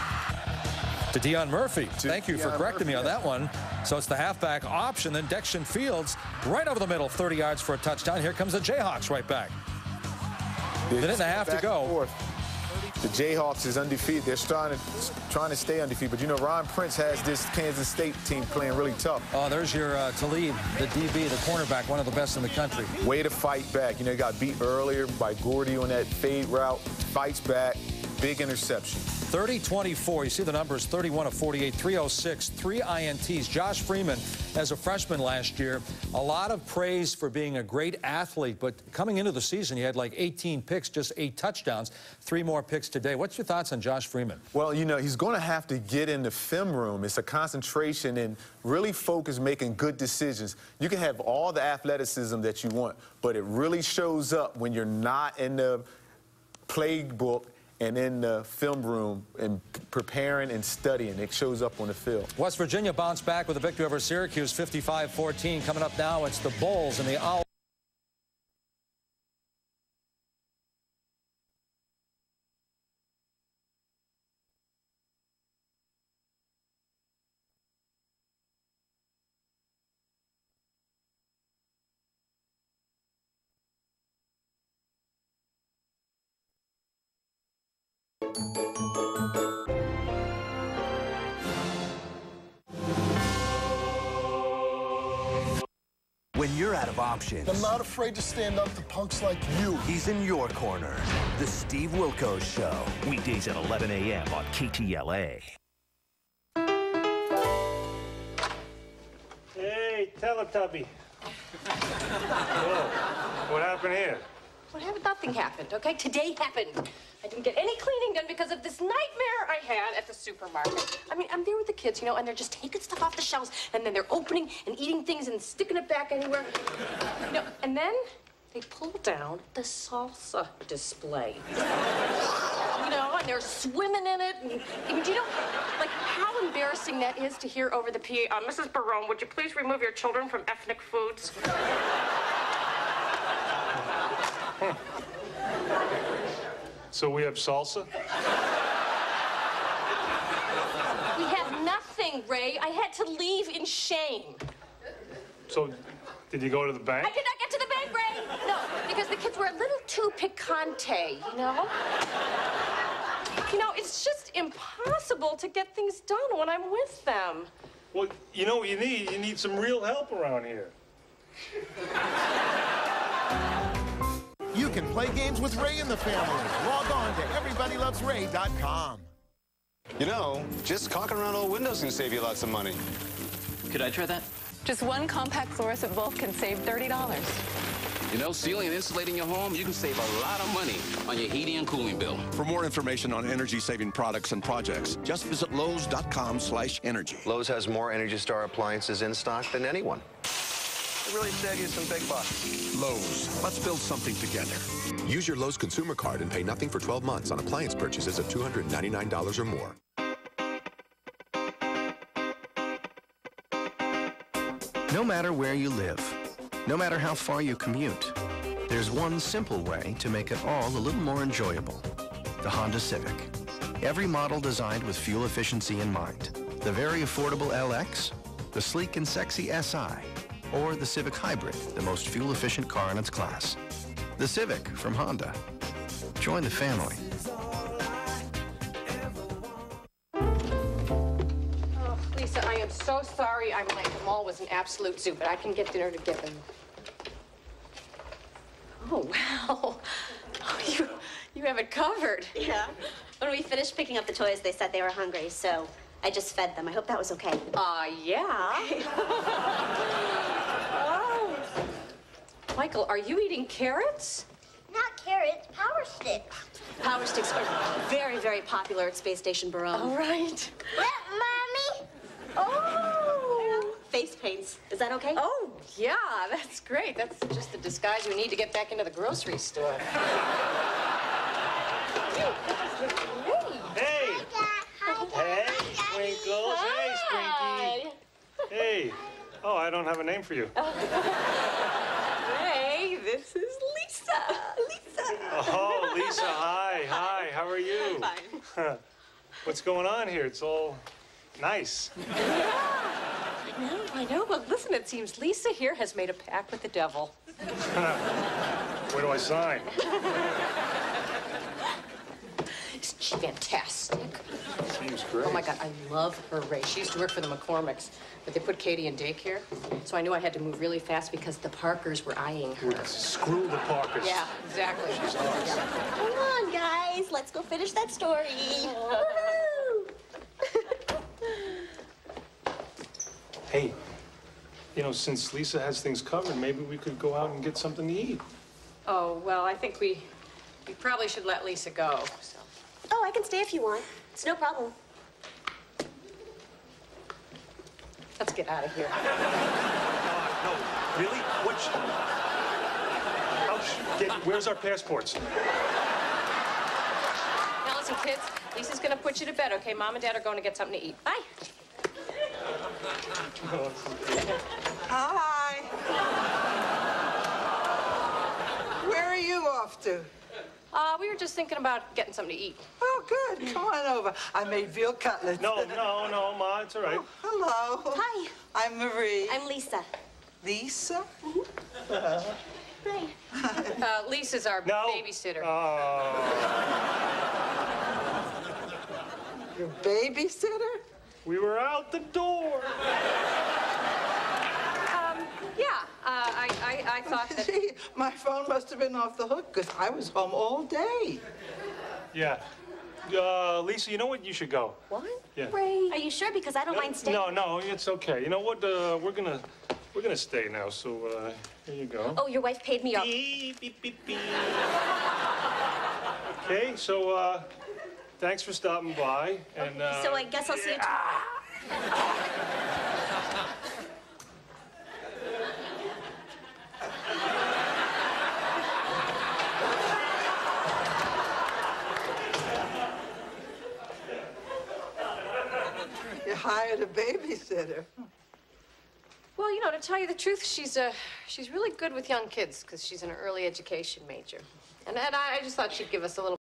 to Deion Murphy. Thank you for correcting me on that one. So it's the halfback option. Then Dexton Fields right over the middle, 30 yards for a touchdown. Here comes the Jayhawks right back. Minute and a half to go. The Jayhawks is undefeated. They're trying to stay undefeated. But, you know, Ron Prince has this Kansas State team playing really tough. Oh, there's your Talib, the DB, the cornerback, one of the best in the country. Way to fight back. You know, he got beat earlier by Gordy on that fade route. Fights back. Big interception. 30-24. You see the numbers, 31 of 48, 306, 3 INTs. Josh Freeman, as a freshman last year, a lot of praise for being a great athlete, but coming into the season, he had like 18 picks, just 8 touchdowns, 3 more picks today. What's your thoughts on Josh Freeman? Well, you know, he's going to have to get in the film room. It's a concentration and really focus making good decisions. You can have all the athleticism that you want, but it really shows up when you're not in the playbook and in the film room and preparing and studying. It shows up on the field. West Virginia bounced back with a victory over Syracuse, 55-14. Coming up now, it's the Bulls and the Owls. When you're out of options, I'm not afraid to stand up to punks like you. he's in your corner. The Steve Wilkos Show. Weekdays at 11 a.m. on KTLA. Hey, Teletubby. Whoa, what happened here? What happened? Nothing happened, okay? Today happened. I didn't get any cleaning done because of this nightmare I had at the supermarket. I mean, I'm there with the kids, you know, and they're just taking stuff off the shelves, and then they're opening and eating things and sticking it back anywhere. You know, and then they pull down the salsa display. You know, and they're swimming in it. And do you know, like, how embarrassing that is to hear over the PA, Mrs. Barone, would you please remove your children from ethnic foods? So we have salsa? We have nothing, Ray. I had to leave in shame. So, did you go to the bank? I did not get to the bank, Ray. No, because the kids were a little too picante, you know? You know, it's just impossible to get things done when I'm with them. Well, you know what you need? You need some real help around here. You can play games with Ray and the family. Log on to everybodylovesray.com. You know, just caulking around old windows can save you lots of money. Could I try that? Just one compact fluorescent bulb can save $30. You know, sealing and insulating your home, you can save a lot of money on your heating and cooling bill. For more information on energy-saving products and projects, just visit Lowe's.com/energy. Lowe's has more Energy Star appliances in stock than anyone. They really save you some big bucks. Lowe's. Let's build something together. Use your Lowe's consumer card and pay nothing for 12 months on appliance purchases of $299 or more. No matter where you live, no matter how far you commute, there's one simple way to make it all a little more enjoyable. The Honda Civic. Every model designed with fuel efficiency in mind. The very affordable LX, the sleek and sexy SI, or the Civic Hybrid, the most fuel-efficient car in its class. The Civic from Honda. Join the family. Oh, Lisa, I am so sorry I'm late. The mall was an absolute zoo, but I can get dinner to give them. Oh, wow. Oh, you have it covered. Yeah. When we finished picking up the toys, they said they were hungry, so I just fed them. I hope that was okay. Yeah. Oh. Michael, are you eating carrots? Not carrots, Power Sticks. Power Sticks are very, very popular at Space Station Barone. All right. What, Mommy? Oh. Face paints. Is that okay? Oh, yeah, that's great. That's just the disguise we need to get back into the grocery store. Hey! Hey, Twinkles. Hey, Sprinky. Hey. Oh, I don't have a name for you. Hey, this is Lisa. Lisa. Oh, Lisa, hi. Hi, how are you? Fine. What's going on here? It's all nice. I know. Well, listen, it seems Lisa here has made a pact with the devil. Where do I sign? Isn't she fantastic? Seems great. Oh, my God, I love her, Ray. She used to work for the McCormicks, but they put Katie in daycare, so I knew I had to move really fast because the Parkers were eyeing her. Screw the Parkers. Yeah, exactly. She's awesome. Come on, guys. Let's go finish that story. Woohoo! Hey, you know, since Lisa has things covered, maybe we could go out and get something to eat. Oh, well, I think we probably should let Lisa go, so. Oh, I can stay if you want. It's no problem. Let's get out of here. No, really? Where's our passports? Now, listen, kids, Lisa's gonna put you to bed, okay? Mom and Dad are going to get something to eat. Bye. Hi. Where are you off to? We were just thinking about getting something to eat. Oh, good. Come on over. I made veal cutlets. No, Ma, it's all right. Oh, hello. Hi. I'm Marie. I'm Lisa. Lisa? Hi. Lisa's our babysitter. Your babysitter? We were out the door. Yeah, I thought that... Gee, my phone must have been off the hook because I was home all day. Yeah. Lisa, you know what? You should go. What? Yeah. Ray. Are you sure? Because I don't mind staying. No, it's okay. You know what? We're gonna stay now. So here you go. Oh, your wife paid me off. Beep, beep, beep, beep. Okay, so thanks for stopping by. And So I guess I'll see you tomorrow. You hired a babysitter. Well, you know, to tell you the truth, she's really good with young kids because she's an early education major. And I just thought she'd give us a little